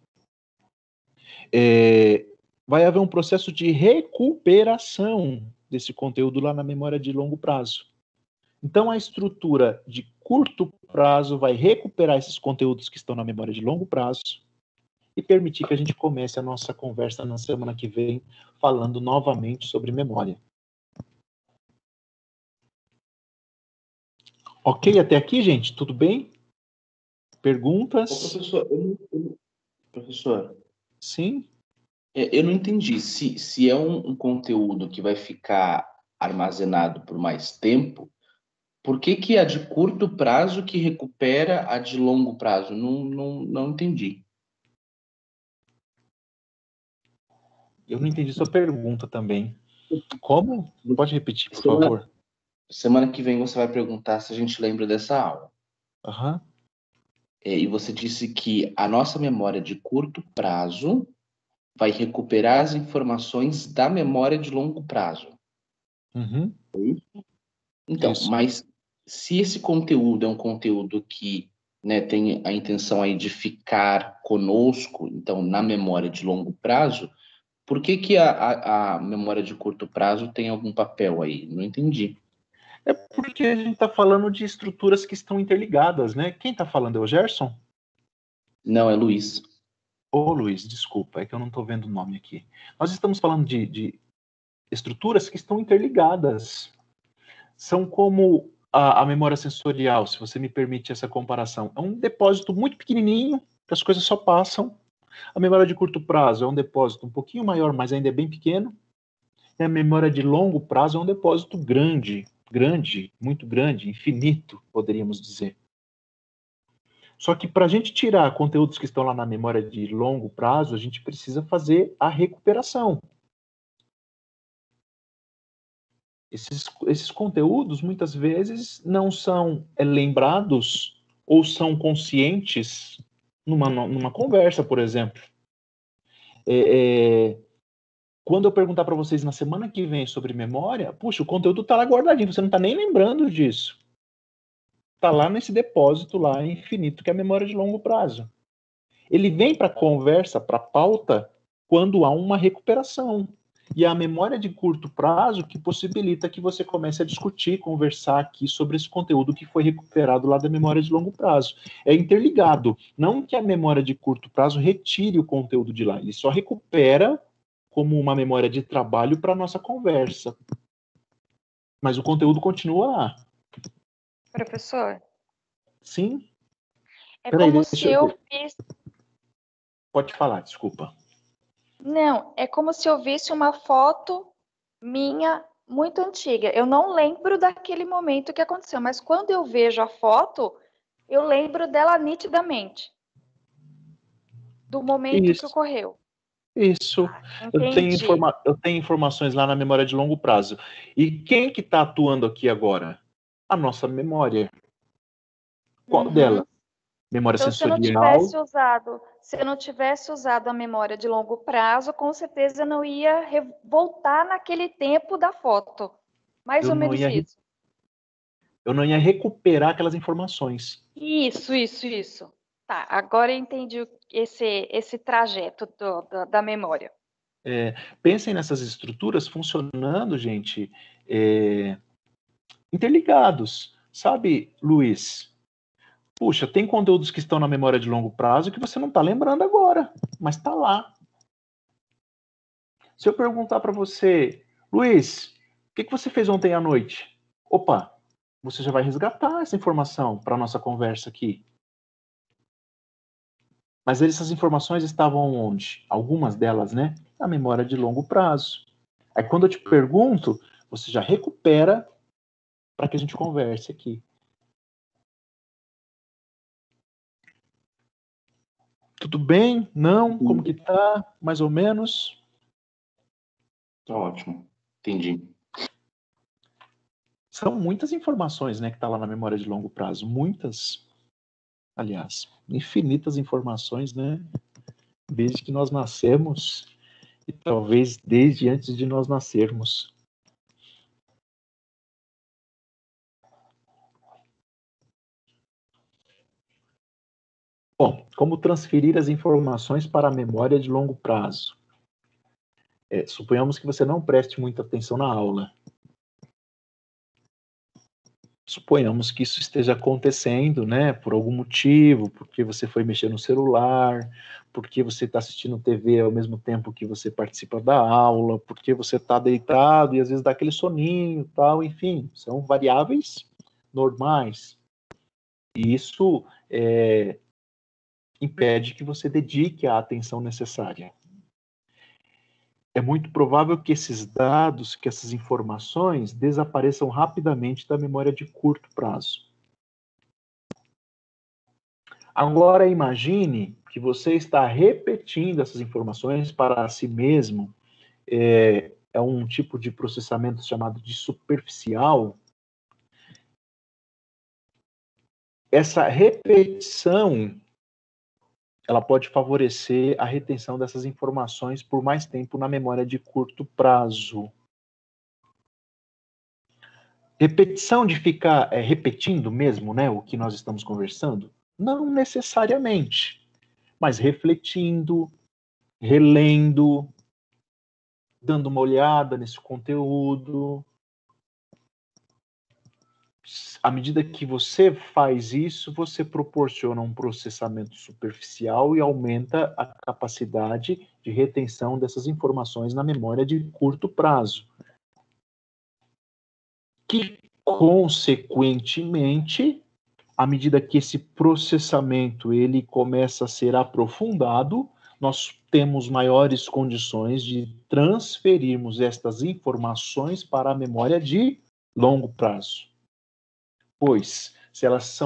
vai haver um processo de recuperação desse conteúdo lá na memória de longo prazo. Então, a estrutura de curto prazo vai recuperar esses conteúdos que estão na memória de longo prazo e permitir que a gente comece a nossa conversa na semana que vem falando novamente sobre memória. Ok até aqui, gente? Tudo bem? Perguntas? Ô, professor. Sim? Eu não entendi. Se é um conteúdo que vai ficar armazenado por mais tempo, por que a de curto prazo que recupera a de longo prazo? Não entendi. Eu não entendi sua pergunta também. Como? Pode repetir, por favor. Semana que vem você vai perguntar se a gente lembra dessa aula. Aham. E você disse que a nossa memória de curto prazo vai recuperar as informações da memória de longo prazo. Uhum. Então, Isso. mas se esse conteúdo é um conteúdo que, né, tem a intenção aí de ficar conosco, então, na memória de longo prazo, por que a memória de curto prazo tem algum papel aí? Não entendi. É porque a gente está falando de estruturas que estão interligadas, né? Quem está falando é o Gerson? Não, é Luiz. Ô, Luiz, desculpa, é que eu não estou vendo o nome aqui. Nós estamos falando de estruturas que estão interligadas. São como a memória sensorial, se você me permite essa comparação. É um depósito muito pequenininho, que as coisas só passam. A memória de curto prazo é um depósito um pouquinho maior, mas ainda é bem pequeno. E a memória de longo prazo é um depósito grande, muito grande, infinito, poderíamos dizer. Só que para a gente tirar conteúdos que estão lá na memória de longo prazo, a gente precisa fazer a recuperação. Esses conteúdos, muitas vezes, não são lembrados ou são conscientes numa conversa, por exemplo. Quando eu perguntar para vocês na semana que vem sobre memória, puxa, o conteúdo está lá guardadinho, você não está nem lembrando disso. Está lá nesse depósito lá infinito, que é a memória de longo prazo. Ele vem para a conversa, para a pauta, quando há uma recuperação. E é a memória de curto prazo que possibilita que você comece a discutir, conversar aqui sobre esse conteúdo que foi recuperado lá da memória de longo prazo. É interligado. Não que a memória de curto prazo retire o conteúdo de lá, ele só recupera como uma memória de trabalho para a nossa conversa. Mas o conteúdo continua lá. Professor? Sim? É como se eu fiz... Pode falar, desculpa. Não, é como se eu visse uma foto minha muito antiga. Eu não lembro daquele momento que aconteceu, mas quando eu vejo a foto, eu lembro dela nitidamente, do momento que Isso, ocorreu. isso. Entendi. Eu tenho informações lá na memória de longo prazo. E quem que está atuando aqui agora? A nossa memória. Qual dela? Memória Então, se eu sensorial. não tivesse usado a memória de longo prazo, com certeza eu não ia voltar naquele tempo da foto. Mais Eu ou não menos ia, isso. eu não ia recuperar aquelas informações. Isso. Tá, agora eu entendi esse trajeto da memória. Pensem nessas estruturas funcionando, gente, interligados. Sabe, Luiz? Puxa, tem conteúdos que estão na memória de longo prazo que você não está lembrando agora, mas está lá. Se eu perguntar para você, Luiz, o que você fez ontem à noite? Opa, você já vai resgatar essa informação para a nossa conversa aqui. Mas essas informações estavam onde? Algumas delas, né? Na memória de longo prazo. Aí quando eu te pergunto, você já recupera para que a gente converse aqui. Tudo bem? Não? Como que tá? Mais ou menos? Tá ótimo. Entendi. São muitas informações, né, que tá lá na memória de longo prazo. Muitas, aliás, infinitas informações, né? Desde que nós nascemos e talvez desde antes de nós nascermos. Bom, como transferir as informações para a memória de longo prazo? Suponhamos que você não preste muita atenção na aula. Suponhamos que isso esteja acontecendo, né, por algum motivo, porque você foi mexer no celular, porque você está assistindo TV ao mesmo tempo que você participa da aula, porque você está deitado e às vezes dá aquele soninho, tal, enfim, são variáveis normais. E isso impede que você dedique a atenção necessária. É muito provável que esses dados, que essas informações desapareçam rapidamente da memória de curto prazo. Agora imagine que você está repetindo essas informações para si mesmo. É um tipo de processamento chamado de superficial. Essa repetição, ela pode favorecer a retenção dessas informações por mais tempo na memória de curto prazo. Repetição de ficar repetindo mesmo, né, o que nós estamos conversando? Não necessariamente, mas refletindo, relendo, dando uma olhada nesse conteúdo. À medida que você faz isso, você proporciona um processamento superficial e aumenta a capacidade de retenção dessas informações na memória de curto prazo. Que, consequentemente, à medida que esse processamento ele começa a ser aprofundado, nós temos maiores condições de transferirmos estas informações para a memória de longo prazo. Pois, se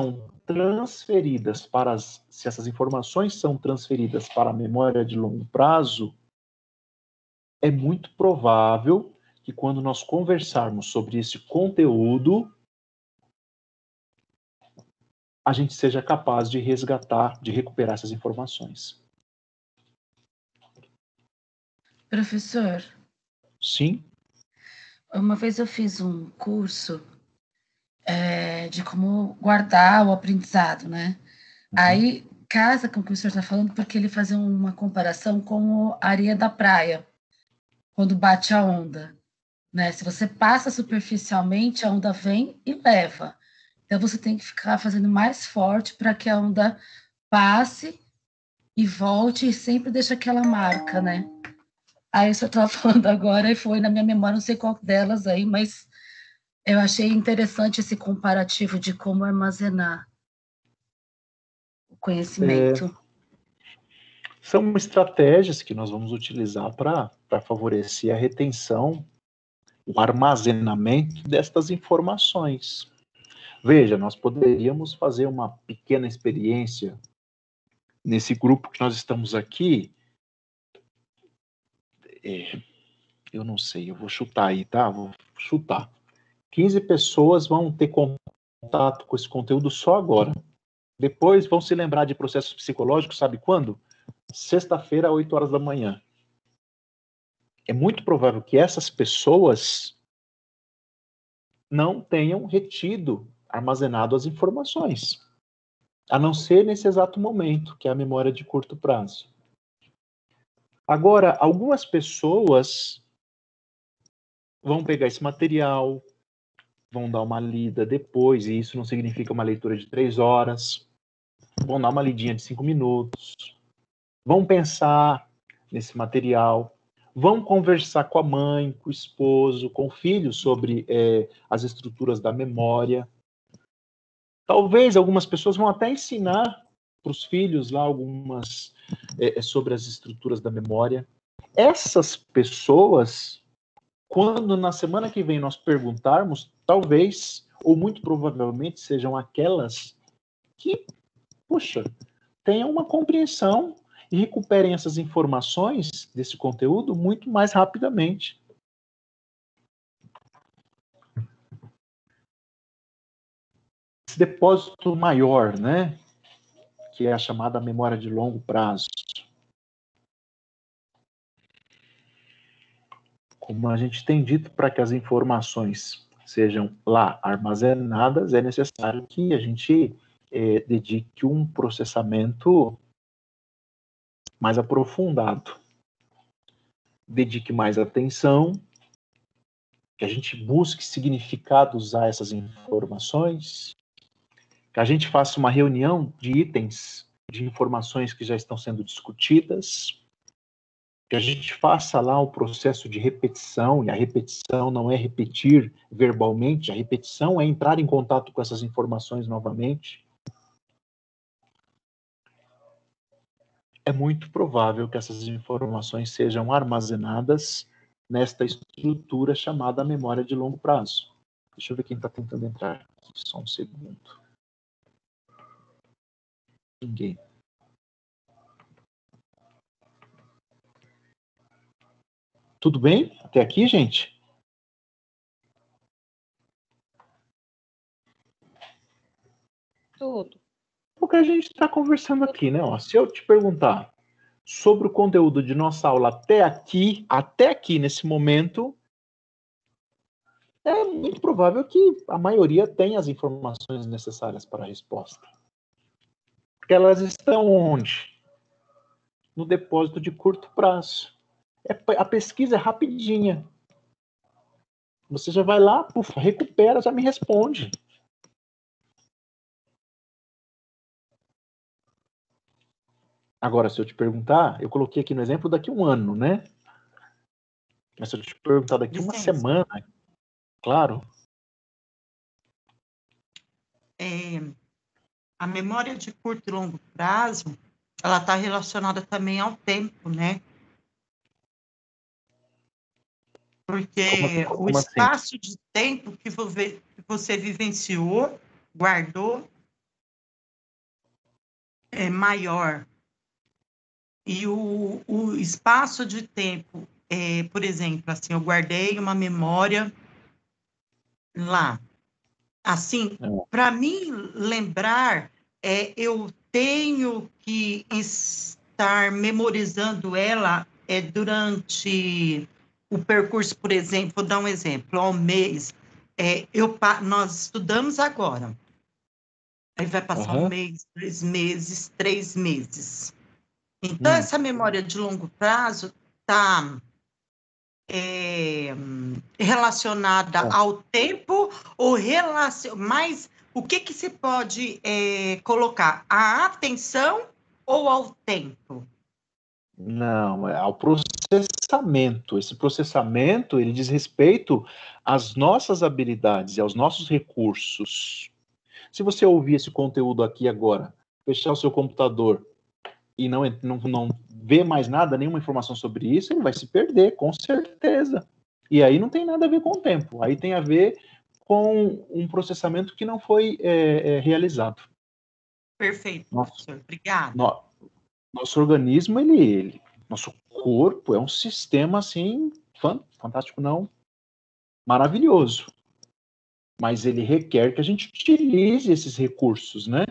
essas informações são transferidas para a memória de longo prazo, é muito provável que quando nós conversarmos sobre esse conteúdo, a gente seja capaz de resgatar, de recuperar essas informações. Professor? Sim? Uma vez eu fiz um curso de como guardar o aprendizado, né? Aí casa com o que o senhor está falando, porque ele fazia uma comparação com a areia da praia, quando bate a onda, né? Se você passa superficialmente, a onda vem e leva. Então você tem que ficar fazendo mais forte para que a onda passe e volte e sempre deixe aquela marca, né? Aí o senhor estava falando agora e foi na minha memória, não sei qual delas aí, mas eu achei interessante esse comparativo de como armazenar o conhecimento. São estratégias que nós vamos utilizar para favorecer a retenção, o armazenamento destas informações. Veja, nós poderíamos fazer uma pequena experiência nesse grupo que nós estamos aqui. Eu não sei, eu vou chutar aí, tá? Vou chutar. 15 pessoas vão ter contato com esse conteúdo só agora. Depois vão se lembrar de processos psicológicos, sabe quando? Sexta-feira, 8 horas da manhã. É muito provável que essas pessoas não tenham retido, armazenado as informações. A não ser nesse exato momento, que é a memória de curto prazo. Agora, algumas pessoas vão pegar esse material, vão dar uma lida depois, e isso não significa uma leitura de 3 horas. Vão dar uma lidinha de 5 minutos. Vão pensar nesse material. Vão conversar com a mãe, com o esposo, com o filho sobre as estruturas da memória. Talvez algumas pessoas vão até ensinar para os filhos lá algumas sobre as estruturas da memória. Essas pessoas, quando na semana que vem nós perguntarmos, talvez, ou muito provavelmente, sejam aquelas que, puxa, tenham uma compreensão e recuperem essas informações desse conteúdo muito mais rapidamente. Esse depósito maior, né, que é a chamada memória de longo prazo. Como a gente tem dito, para que as informações sejam lá armazenadas, é necessário que a gente dedique um processamento mais aprofundado. Dedique mais atenção, que a gente busque significados a essas informações, que a gente faça uma reunião de itens, de informações que já estão sendo discutidas, que a gente faça lá o processo de repetição, e a repetição não é repetir verbalmente, a repetição é entrar em contato com essas informações novamente. É muito provável que essas informações sejam armazenadas nesta estrutura chamada memória de longo prazo. Deixa eu ver quem está tentando entrar aqui, só um segundo. Ninguém. Tudo bem? Até aqui, gente? Tudo. O que a gente está conversando aqui, né? Ó, se eu te perguntar sobre o conteúdo de nossa aula até aqui nesse momento, é muito provável que a maioria tenha as informações necessárias para a resposta. Porque elas estão onde? No depósito de curto prazo. A pesquisa é rapidinha. Você já vai lá, pufa, recupera, já me responde. Agora, se eu te perguntar, eu coloquei aqui no exemplo daqui a um ano, né? Mas se eu te perguntar daqui a uma semana, claro. A memória de curto e longo prazo, ela está relacionada também ao tempo, né? Porque o espaço de tempo que você vivenciou, guardou, é maior. E o espaço de tempo, por exemplo, assim, eu guardei uma memória lá. Assim, para mim lembrar, eu tenho que estar memorizando ela durante o percurso, por exemplo, vou dar um exemplo, ao mês, nós estudamos agora, aí vai passar um mês, 2 meses, 3 meses. Então, essa memória de longo prazo está relacionada ao tempo, ou mas o que se pode colocar? A atenção ou ao tempo? Não, é ao processamento. Esse processamento, ele diz respeito às nossas habilidades e aos nossos recursos. Se você ouvir esse conteúdo aqui agora, fechar o seu computador, e não vê mais nada, nenhuma informação sobre isso, ele vai se perder, com certeza. E aí não tem nada a ver com o tempo, aí tem a ver com um processamento que não foi realizado. Perfeito, professor. Obrigada. Nosso organismo, nosso corpo é um sistema, assim, fantástico não, maravilhoso. Mas ele requer que a gente utilize esses recursos, né?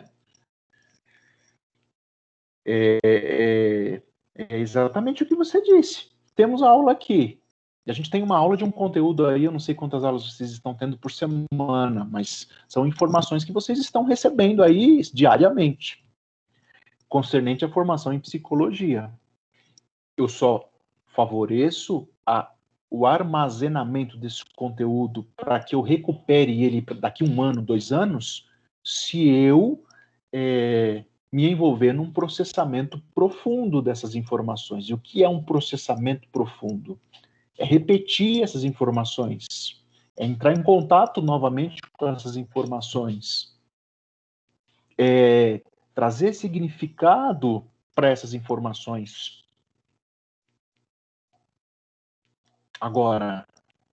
É exatamente o que você disse. Temos a aula aqui. A gente tem uma aula de um conteúdo aí, eu não sei quantas aulas vocês estão tendo por semana, mas são informações que vocês estão recebendo aí diariamente, concernente à formação em psicologia. Eu só favoreço o armazenamento desse conteúdo para que eu recupere ele daqui 1 ano, 2 anos, se eu me envolver num processamento profundo dessas informações. E o que é um processamento profundo? É repetir essas informações, é entrar em contato novamente com essas informações, é trazer significado para essas informações. Agora,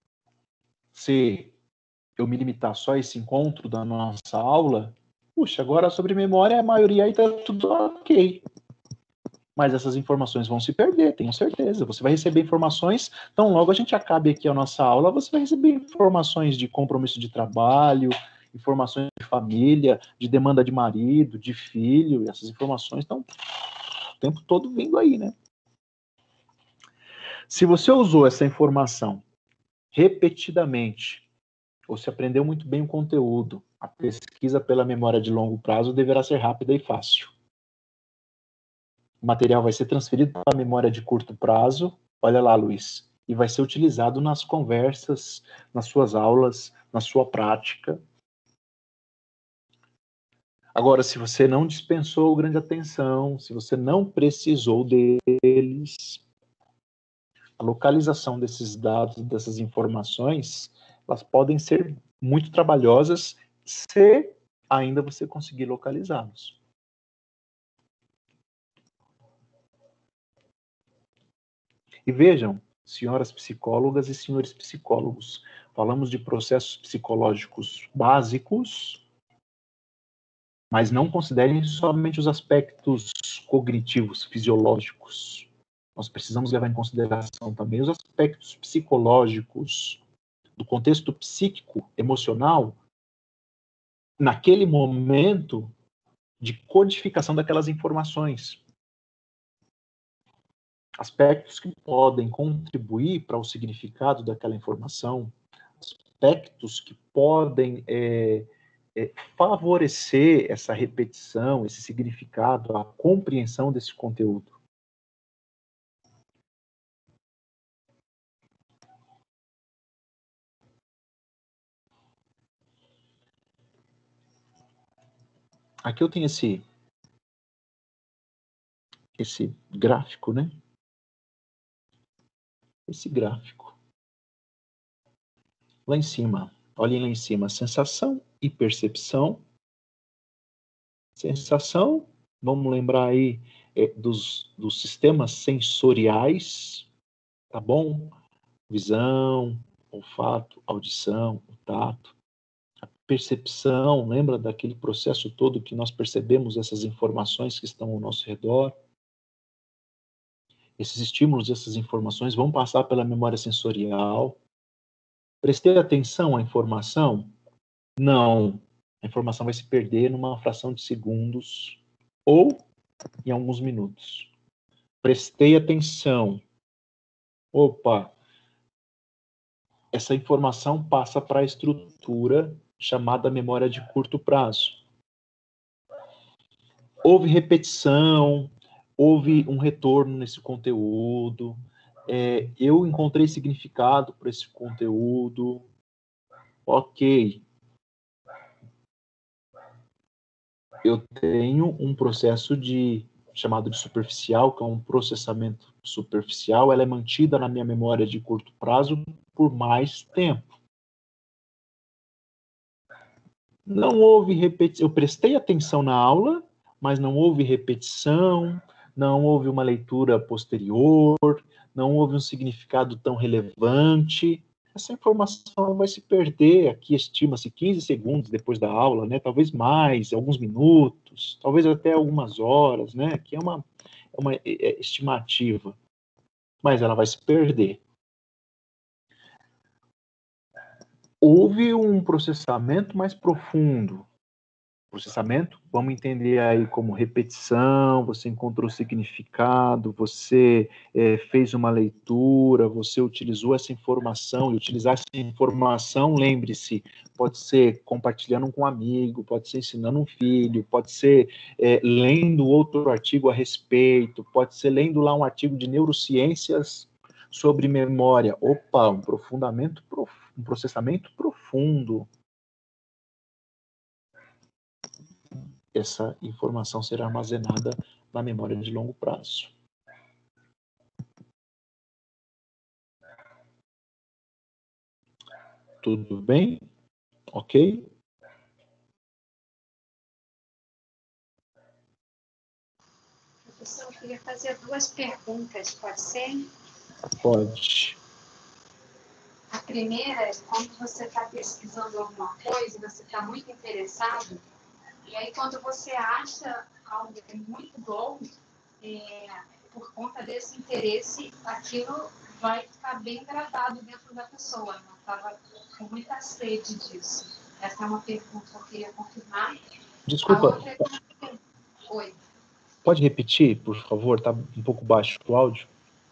se eu me limitar só a esse encontro da nossa aula, puxa, agora sobre memória a maioria aí está tudo ok. Mas essas informações vão se perder, tenho certeza. Você vai receber informações, então logo a gente acabe aqui a nossa aula, você vai receber informações de compromisso de trabalho, informações de família, de demanda de marido, de filho, e essas informações estão o tempo todo vindo aí, né? Se você usou essa informação repetidamente, ou se aprendeu muito bem o conteúdo, a pesquisa pela memória de longo prazo deverá ser rápida e fácil. O material vai ser transferido para a memória de curto prazo, olha lá, Luiz, e vai ser utilizado nas conversas, nas suas aulas, na sua prática. Agora, se você não dispensou grande atenção, se você não precisou deles, a localização desses dados, dessas informações, elas podem ser muito trabalhosas se ainda você conseguir localizá-los. E vejam, senhoras psicólogas e senhores psicólogos, falamos de processos psicológicos básicos, mas não considerem somente os aspectos cognitivos, fisiológicos. Nós precisamos levar em consideração também os aspectos psicológicos, do contexto psíquico, emocional, naquele momento de codificação daquelas informações. Aspectos que podem contribuir para o significado daquela informação, aspectos que podem favorecer essa repetição, esse significado, a compreensão desse conteúdo. Aqui eu tenho esse gráfico, né? Esse gráfico. Lá em cima, olhem lá em cima, sensação e percepção. Sensação, vamos lembrar aí dos sistemas sensoriais, tá bom? Visão, olfato, audição, o tato. A percepção, lembra daquele processo todo que nós percebemos essas informações que estão ao nosso redor? Esses estímulos, essas informações vão passar pela memória sensorial. Prestei atenção à informação? Não. A informação vai se perder numa fração de segundos ou em alguns minutos. Prestei atenção. Opa! Essa informação passa para a estrutura chamada memória de curto prazo. Houve repetição, houve um retorno nesse conteúdo, eu encontrei significado para esse conteúdo, ok. Eu tenho um processo chamado de superficial, que é um processamento superficial, ela é mantida na minha memória de curto prazo por mais tempo. Não houve repetição, eu prestei atenção na aula, mas não houve repetição, não houve uma leitura posterior, não houve um significado tão relevante. Essa informação vai se perder, aqui estima-se 15 segundos depois da aula, né? Talvez mais, alguns minutos, talvez até algumas horas, né? Que é uma estimativa, mas ela vai se perder. Houve um processamento mais profundo. Processamento, vamos entender aí como repetição, você encontrou significado, você fez uma leitura, você utilizou essa informação, e utilizar essa informação, lembre-se, pode ser compartilhando com um amigo, pode ser ensinando um filho, pode ser lendo outro artigo a respeito, pode ser lendo lá um artigo de neurociências sobre memória. Opa, um processamento profundo. Essa informação será armazenada na memória de longo prazo. Tudo bem? Ok? Professor, eu queria fazer 2 perguntas, pode ser? Pode. A primeira é quando você está pesquisando alguma coisa, você está muito interessado, e aí quando você acha algo muito bom, por conta desse interesse, aquilo vai ficar bem gravado dentro da pessoa. Eu estava com muita sede disso. Essa é uma pergunta que eu queria confirmar. Desculpa. Oi. Pode repetir, por favor? Está um pouco baixo o áudio.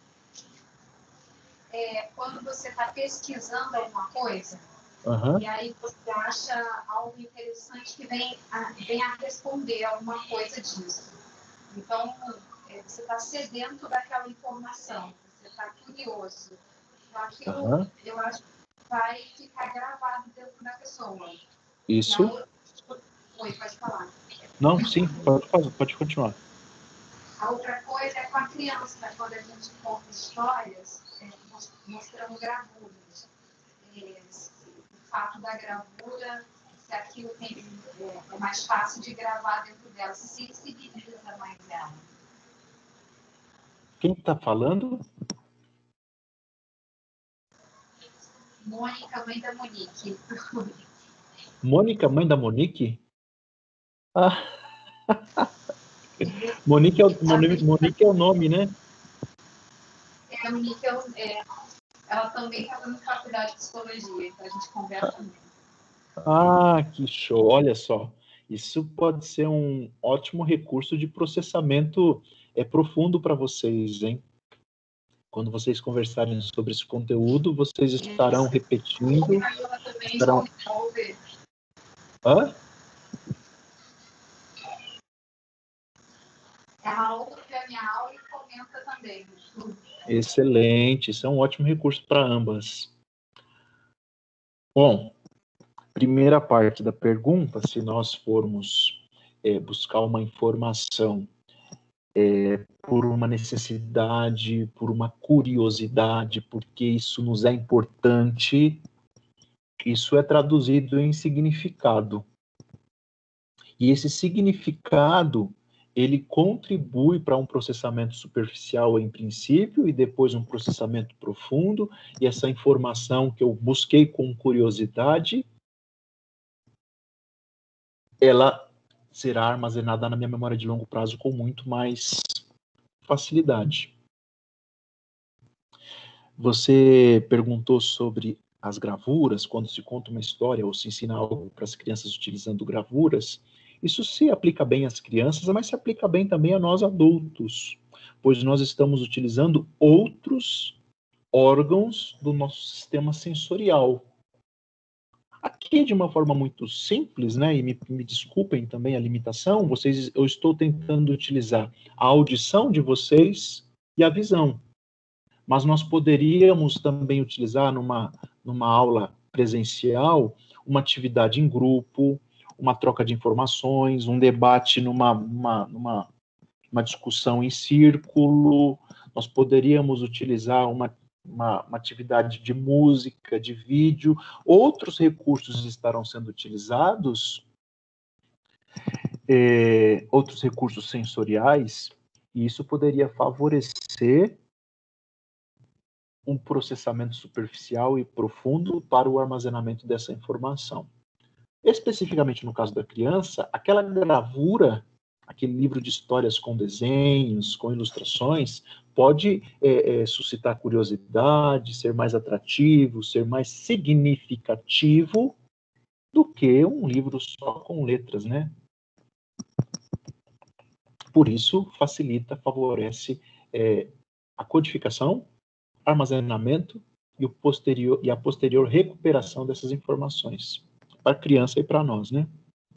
Quando você está pesquisando alguma coisa, Uhum. e aí você acha algo interessante que vem a responder alguma coisa disso. Então, você está sedento daquela informação, você está curioso. Então, aquilo, eu acho que vai ficar gravado dentro da pessoa. Isso. Oi, pode falar. Não, sim, pode continuar. A outra coisa é com a criança, quando a gente conta histórias, mostrando gravuras. O fato da gravura, se aquilo é mais fácil de gravar dentro dela, se sensibiliza mais ela. Quem está falando? Mônica, mãe da Monique. Mônica, mãe da Monique? Ah. Monique é o nome, né? A Monique ela também está fazendo faculdade de psicologia, então a gente conversa muito. Ah, que show! Olha só, isso pode ser um ótimo recurso de processamento profundo para vocês, hein? Quando vocês conversarem sobre esse conteúdo, vocês estarão repetindo. Estarão... Hã? Ela ouve a minha aula e comenta também. Excelente, isso é um ótimo recurso para ambas. Bom, primeira parte da pergunta, se nós formos buscar uma informação por uma necessidade, por uma curiosidade, porque isso nos é importante, isso é traduzido em significado. E esse significado, ele contribui para um processamento superficial em princípio e depois um processamento profundo, e essa informação que eu busquei com curiosidade, ela será armazenada na minha memória de longo prazo com muito mais facilidade. Você perguntou sobre as gravuras, quando se conta uma história ou se ensina algo para as crianças utilizando gravuras. Isso se aplica bem às crianças, mas se aplica bem também a nós adultos, pois nós estamos utilizando outros órgãos do nosso sistema sensorial. Aqui, de uma forma muito simples, né, e me desculpem também a limitação, eu estou tentando utilizar a audição de vocês e a visão. Mas nós poderíamos também utilizar numa aula presencial uma atividade em grupo, uma troca de informações, um debate numa discussão em círculo. Nós poderíamos utilizar uma atividade de música, de vídeo. Outros recursos estarão sendo utilizados, outros recursos sensoriais, E isso poderia favorecer um processamento superficial e profundo para o armazenamento dessa informação. Especificamente no caso da criança, aquela gravura, aquele livro de histórias com desenhos, com ilustrações, pode suscitar curiosidade, ser mais atrativo, ser mais significativo do que um livro só com letras, né? Por isso, facilita, favorece a codificação, armazenamento e a posterior recuperação dessas informações para a criança e para nós, né?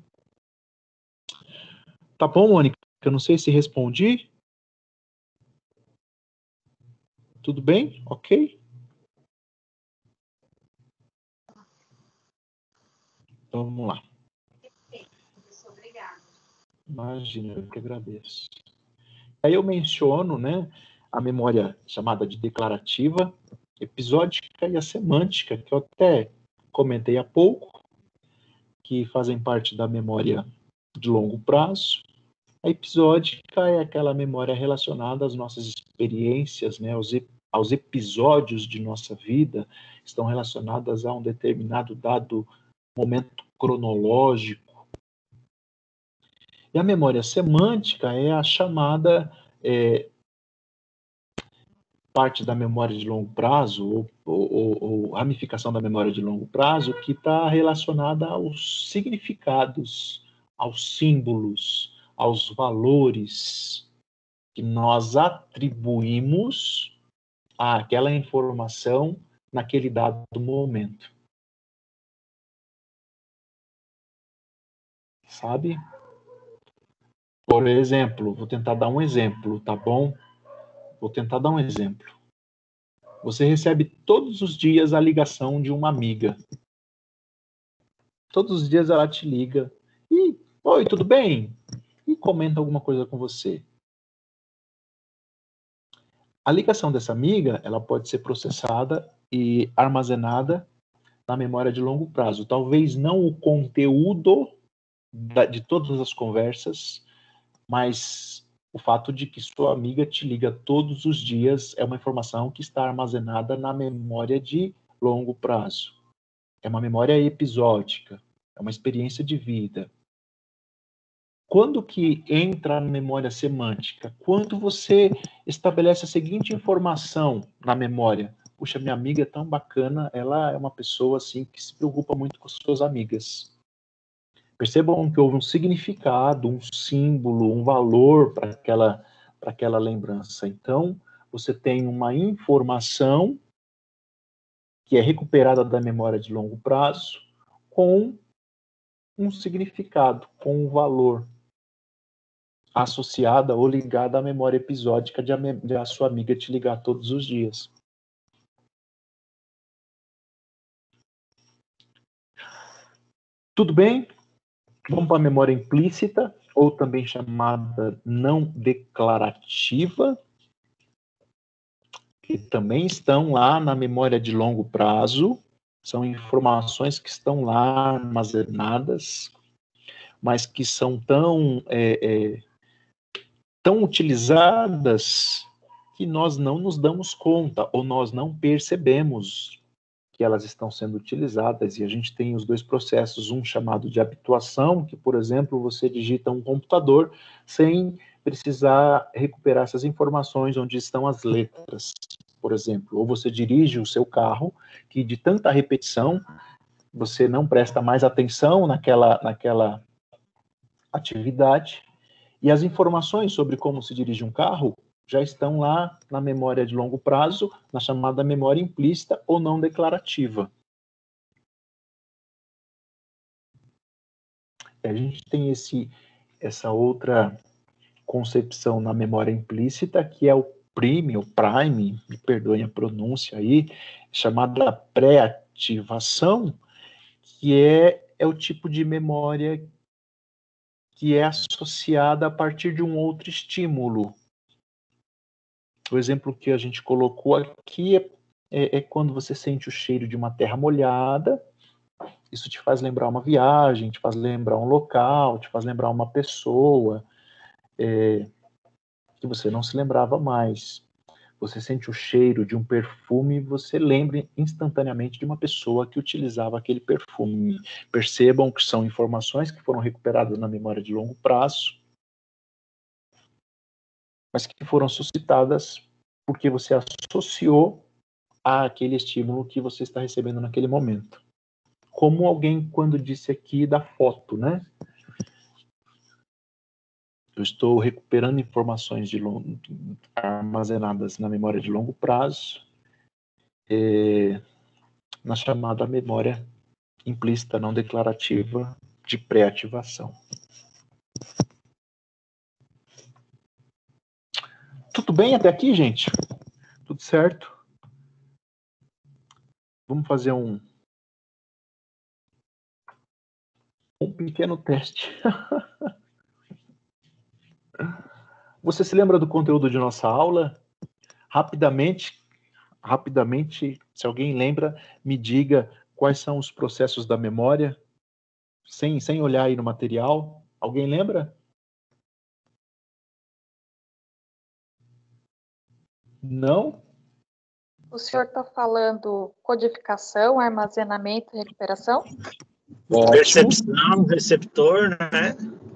Tá bom, Mônica? Eu não sei se respondi. Tudo bem? Ok? Então, vamos lá. Imagina, eu que agradeço. Aí eu menciono, né, a memória chamada de declarativa, episódica e a semântica, que eu até comentei há pouco, que fazem parte da memória de longo prazo. A episódica é aquela memória relacionada às nossas experiências, né, aos episódios de nossa vida, estão relacionadas a um determinado dado momento cronológico. E a memória semântica é a chamada parte da memória de longo prazo, ou ramificação da memória de longo prazo, que está relacionada aos significados, aos símbolos, aos valores que nós atribuímos àquela informação naquele dado momento. Sabe? Por exemplo, vou tentar dar um exemplo, tá bom? Vou tentar dar um exemplo. Você recebe todos os dias a ligação de uma amiga. Todos os dias ela te liga e, oi, tudo bem? E comenta alguma coisa com você. A ligação dessa amiga, ela pode ser processada e armazenada na memória de longo prazo. Talvez não o conteúdo de todas as conversas, mas o fato de que sua amiga te liga todos os dias é uma informação que está armazenada na memória de longo prazo. É uma memória episódica, é uma experiência de vida. Quando que entra na memória semântica? Quando você estabelece a seguinte informação na memória. Puxa, minha amiga é tão bacana, ela é uma pessoa assim que se preocupa muito com suas amigas. Percebam que houve um significado, um símbolo, um valor para aquela lembrança. Então, você tem uma informação que é recuperada da memória de longo prazo com um significado, com um valor associada ou ligada à memória episódica de a sua amiga te ligar todos os dias. Tudo bem? Vamos para a memória implícita, ou também chamada não declarativa, que também estão lá na memória de longo prazo, são informações que estão lá armazenadas, mas que são tão utilizadas que nós não nos damos conta, ou nós não percebemos que elas estão sendo utilizadas, e a gente tem os dois processos, um chamado de habituação, que, por exemplo, você digita um computador sem precisar recuperar essas informações onde estão as letras, por exemplo, ou você dirige o seu carro, que de tanta repetição, você não presta mais atenção naquela atividade, e as informações sobre como se dirige um carro já estão lá na memória de longo prazo, na chamada memória implícita ou não declarativa. A gente tem essa outra concepção na memória implícita, que é o prime, me perdoem a pronúncia aí, chamada pré-ativação, que é o tipo de memória que é associada a partir de um outro estímulo. O exemplo que a gente colocou aqui é quando você sente o cheiro de uma terra molhada, isso te faz lembrar uma viagem, te faz lembrar um local, te faz lembrar uma pessoa. que você não se lembrava mais. Você sente o cheiro de um perfume e você lembra instantaneamente de uma pessoa que utilizava aquele perfume. Percebam que são informações que foram recuperadas na memória de longo prazo, mas que foram suscitadas porque você associou àquele estímulo que você está recebendo naquele momento. Como alguém quando disse aqui da foto, né? Eu estou recuperando informações armazenadas na memória de longo prazo, na chamada memória implícita não declarativa de pré-ativação. Tudo bem até aqui, gente? Tudo certo? Vamos fazer um pequeno teste. Você se lembra do conteúdo de nossa aula? Rapidamente, se alguém lembra, me diga quais são os processos da memória, sem olhar aí no material. Alguém lembra? Não? O senhor está falando codificação, armazenamento e recuperação? Percepção, receptor, né?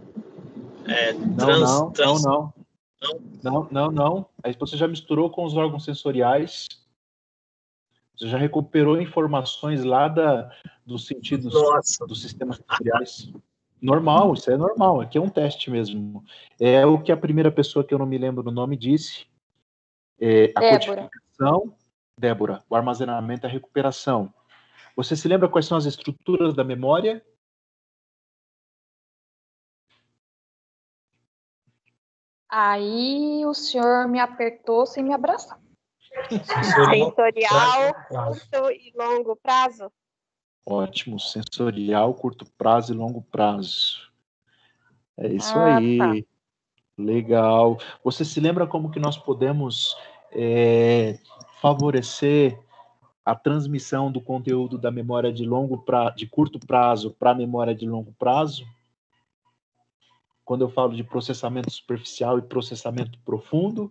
Não. Aí você já misturou com os órgãos sensoriais. Você já recuperou informações lá dos sentidos dos sistemas sensoriais. Normal, isso é normal. Aqui é um teste mesmo. É o que a primeira pessoa, que eu não me lembro o nome, disse. A codificação, Débora, o armazenamento e a recuperação. Você se lembra quais são as estruturas da memória? Aí o senhor me apertou sem me abraçar. Sensorial, curto e longo prazo? Ótimo, sensorial, curto prazo e longo prazo. É isso aí. Tá. Legal. Você se lembra como que nós podemos favorecer a transmissão do conteúdo da memória de curto prazo para a memória de longo prazo? Quando eu falo de processamento superficial e processamento profundo?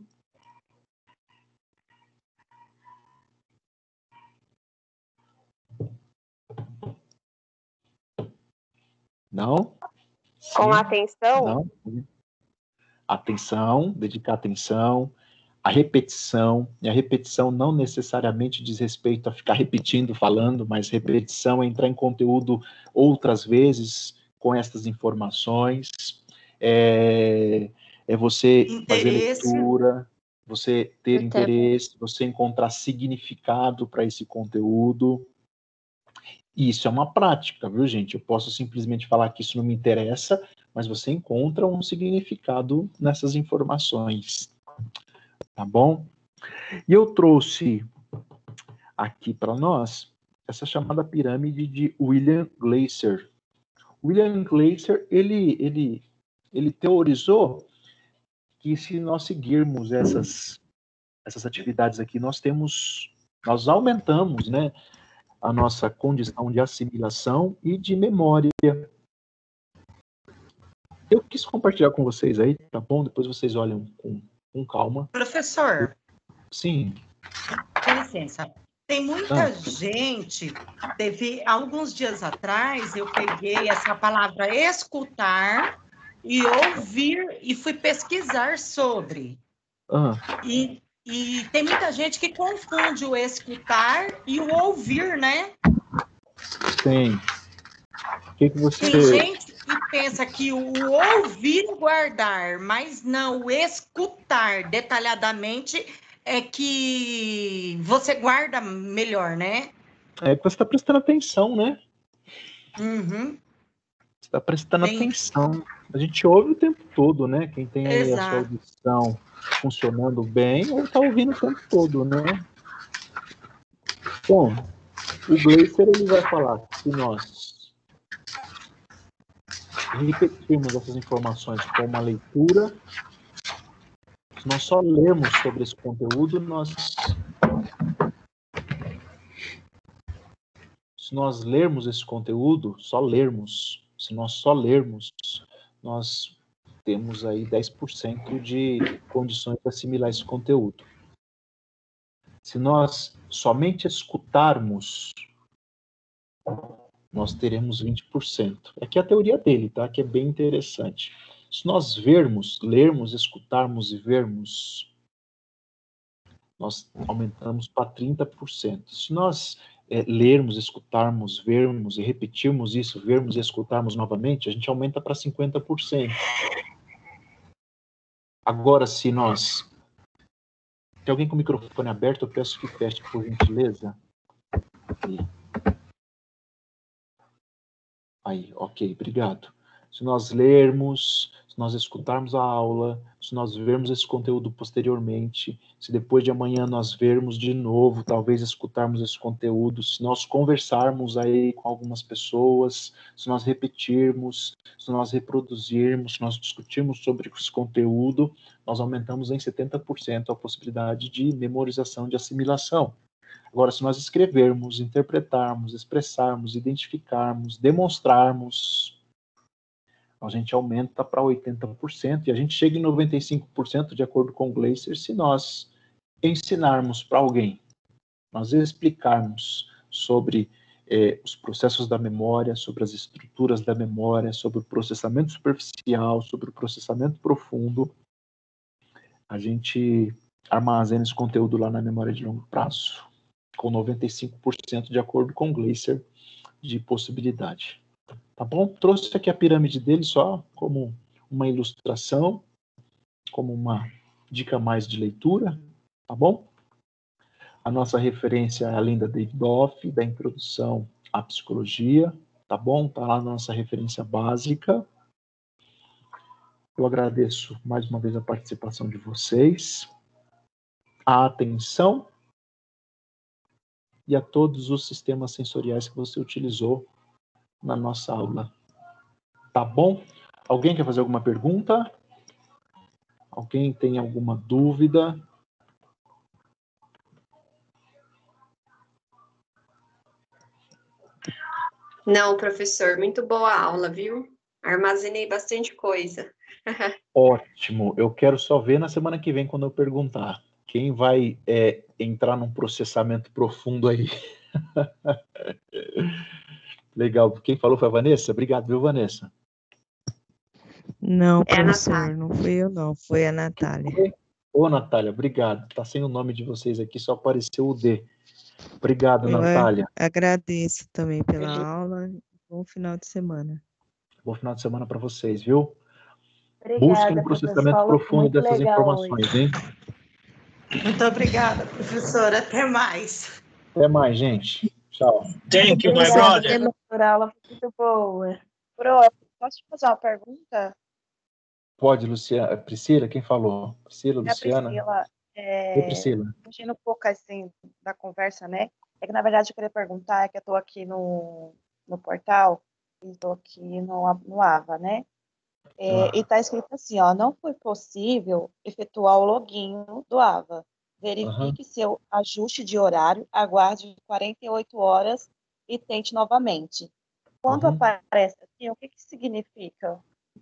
Não? Sim. Com atenção? Não. Atenção, dedicar atenção, a repetição, e a repetição não necessariamente diz respeito a ficar repetindo, falando, mas repetição é entrar em conteúdo outras vezes com essas informações, é você fazer leitura, você ter interesse, você encontrar significado para esse conteúdo. Isso é uma prática, viu, gente? Eu posso simplesmente falar que isso não me interessa, mas você encontra um significado nessas informações, tá bom? E eu trouxe aqui para nós essa chamada pirâmide de William Glasser. William Glasser, ele teorizou que se nós seguirmos essas atividades aqui, nós aumentamos, né, a nossa condição de assimilação e de memória. Eu quis compartilhar com vocês aí, tá bom? Depois vocês olham com calma. Professor. Sim. Com licença. Tem muita gente, alguns dias atrás, eu peguei essa palavra escutar e ouvir e fui pesquisar sobre. E tem muita gente que confunde o escutar e o ouvir, né? Tem. O que você... Tem gente que pensa que o ouvir e guardar, mas não, o escutar detalhadamente é que você guarda melhor, né? É que você está prestando atenção, né? Uhum. Você está prestando atenção. A gente ouve o tempo todo, né? Quem tem aí a sua audição funcionando bem, ou está ouvindo o tempo todo, né? Bom, o Glasser, ele vai falar que se nós repetirmos essas informações com uma leitura, se nós só lermos sobre esse conteúdo, se nós lermos esse conteúdo, se nós só lermos, nós temos aí 10% de condições de assimilar esse conteúdo. Se nós somente escutarmos, nós teremos 20%. Aqui é a teoria dele, tá? Que é bem interessante. Se nós vermos, lermos, escutarmos e vermos, nós aumentamos para 30%. Se nós lermos, escutarmos, vermos e repetirmos isso, vermos e escutarmos novamente, a gente aumenta para 50%. Agora, se nós... Tem alguém com o microfone aberto? Eu peço que feche, por gentileza. Aí, ok, obrigado. Se nós lermos, se nós escutarmos a aula, se nós vermos esse conteúdo posteriormente, se depois de amanhã nós vermos de novo, talvez escutarmos esse conteúdo, se nós conversarmos aí com algumas pessoas, se nós repetirmos, se nós reproduzirmos, se nós discutirmos sobre esse conteúdo, nós aumentamos em 70% a possibilidade de memorização, de assimilação. Agora, se nós escrevermos, interpretarmos, expressarmos, identificarmos, demonstrarmos, a gente aumenta para 80% e a gente chega em 95% de acordo com o Gleiser se nós ensinarmos para alguém, nós explicarmos sobre os processos da memória, sobre as estruturas da memória, sobre o processamento superficial, sobre o processamento profundo, a gente armazena esse conteúdo lá na memória de longo prazo, com 95% de acordo com o Gleiser de possibilidade. Tá bom? Trouxe aqui a pirâmide dele só como uma ilustração, como uma dica mais de leitura, tá bom? A nossa referência é a lenda David Hoff, da introdução à psicologia, tá bom? Tá lá na nossa referência básica. Eu agradeço mais uma vez a participação de vocês, a atenção e a todos os sistemas sensoriais que você utilizou na nossa aula. Tá bom? Alguém quer fazer alguma pergunta? Alguém tem alguma dúvida? Não, professor, muito boa a aula, viu? Armazenei bastante coisa. Ótimo. Eu quero só ver na semana que vem quando eu perguntar. Quem vai entrar num processamento profundo aí? Legal. Quem falou foi a Vanessa? Obrigado, viu, Vanessa? Não, professor, não fui eu, não. Foi a Natália. Ô, Natália, obrigado. Tá sem o nome de vocês aqui, só apareceu o D. Obrigado, Natália. Agradeço também pela aula. Bom final de semana. Bom final de semana para vocês, viu? Obrigada, Busquem um processamento profundo dessas informações, hoje. hein? Muito obrigada, professora. Até mais. Até mais, gente. Tchau. Thank you, my brother. A aula foi muito boa. Pro, posso te fazer uma pergunta? Pode, Luciana. Priscila, quem falou? Priscila, Luciana? Priscila. Oi, Priscila. Fugindo um pouco assim da conversa, né? É que na verdade eu queria perguntar, é que eu estou aqui no portal e estou aqui no AVA, né? E está escrito assim, ó, não foi possível efetuar o login do AVA. Verifique seu ajuste de horário, aguarde 48 horas e tente novamente. Quando aparece assim, o que significa?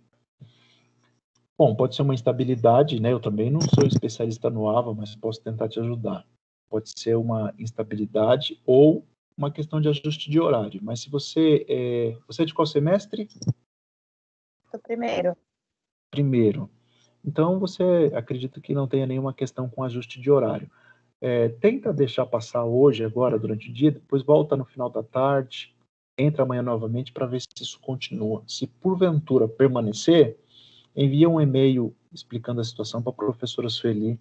Bom, pode ser uma instabilidade, né? Eu também não sou especialista no AVA, mas posso tentar te ajudar. Pode ser uma instabilidade ou uma questão de ajuste de horário. Mas se você você é de qual semestre? Do primeiro. Primeiro. Então, você acredita que não tenha nenhuma questão com ajuste de horário. Tenta deixar passar hoje, agora, durante o dia, depois volta no final da tarde, entra amanhã novamente para ver se isso continua. Se porventura permanecer, envia um e-mail explicando a situação para a professora Sueli.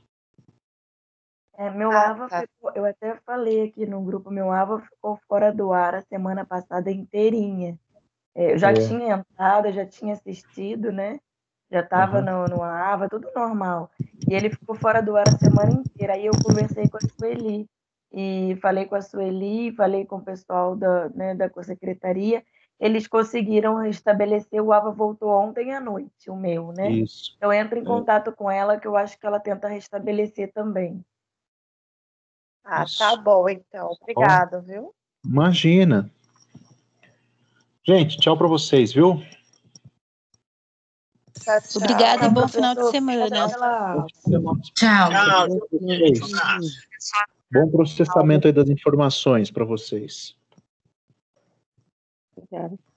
Meu AVA ficou, eu até falei aqui no grupo, meu AVA ficou fora do ar a semana passada inteirinha. Eu já tinha entrado, já tinha assistido, né? Já estava no AVA, tudo normal. E ele ficou fora do ar a semana inteira. Aí eu conversei com a Sueli. E falei com a Sueli, falei com o pessoal da secretaria. Eles conseguiram restabelecer, o AVA voltou ontem à noite, o meu, né? Isso. Eu entro em contato com ela, que eu acho que ela tenta restabelecer também. Tá bom, então. Obrigada, viu? Imagina. Gente, tchau para vocês, viu? Obrigada e bom final de semana. Tchau. Bom processamento aí das informações para vocês. Obrigada.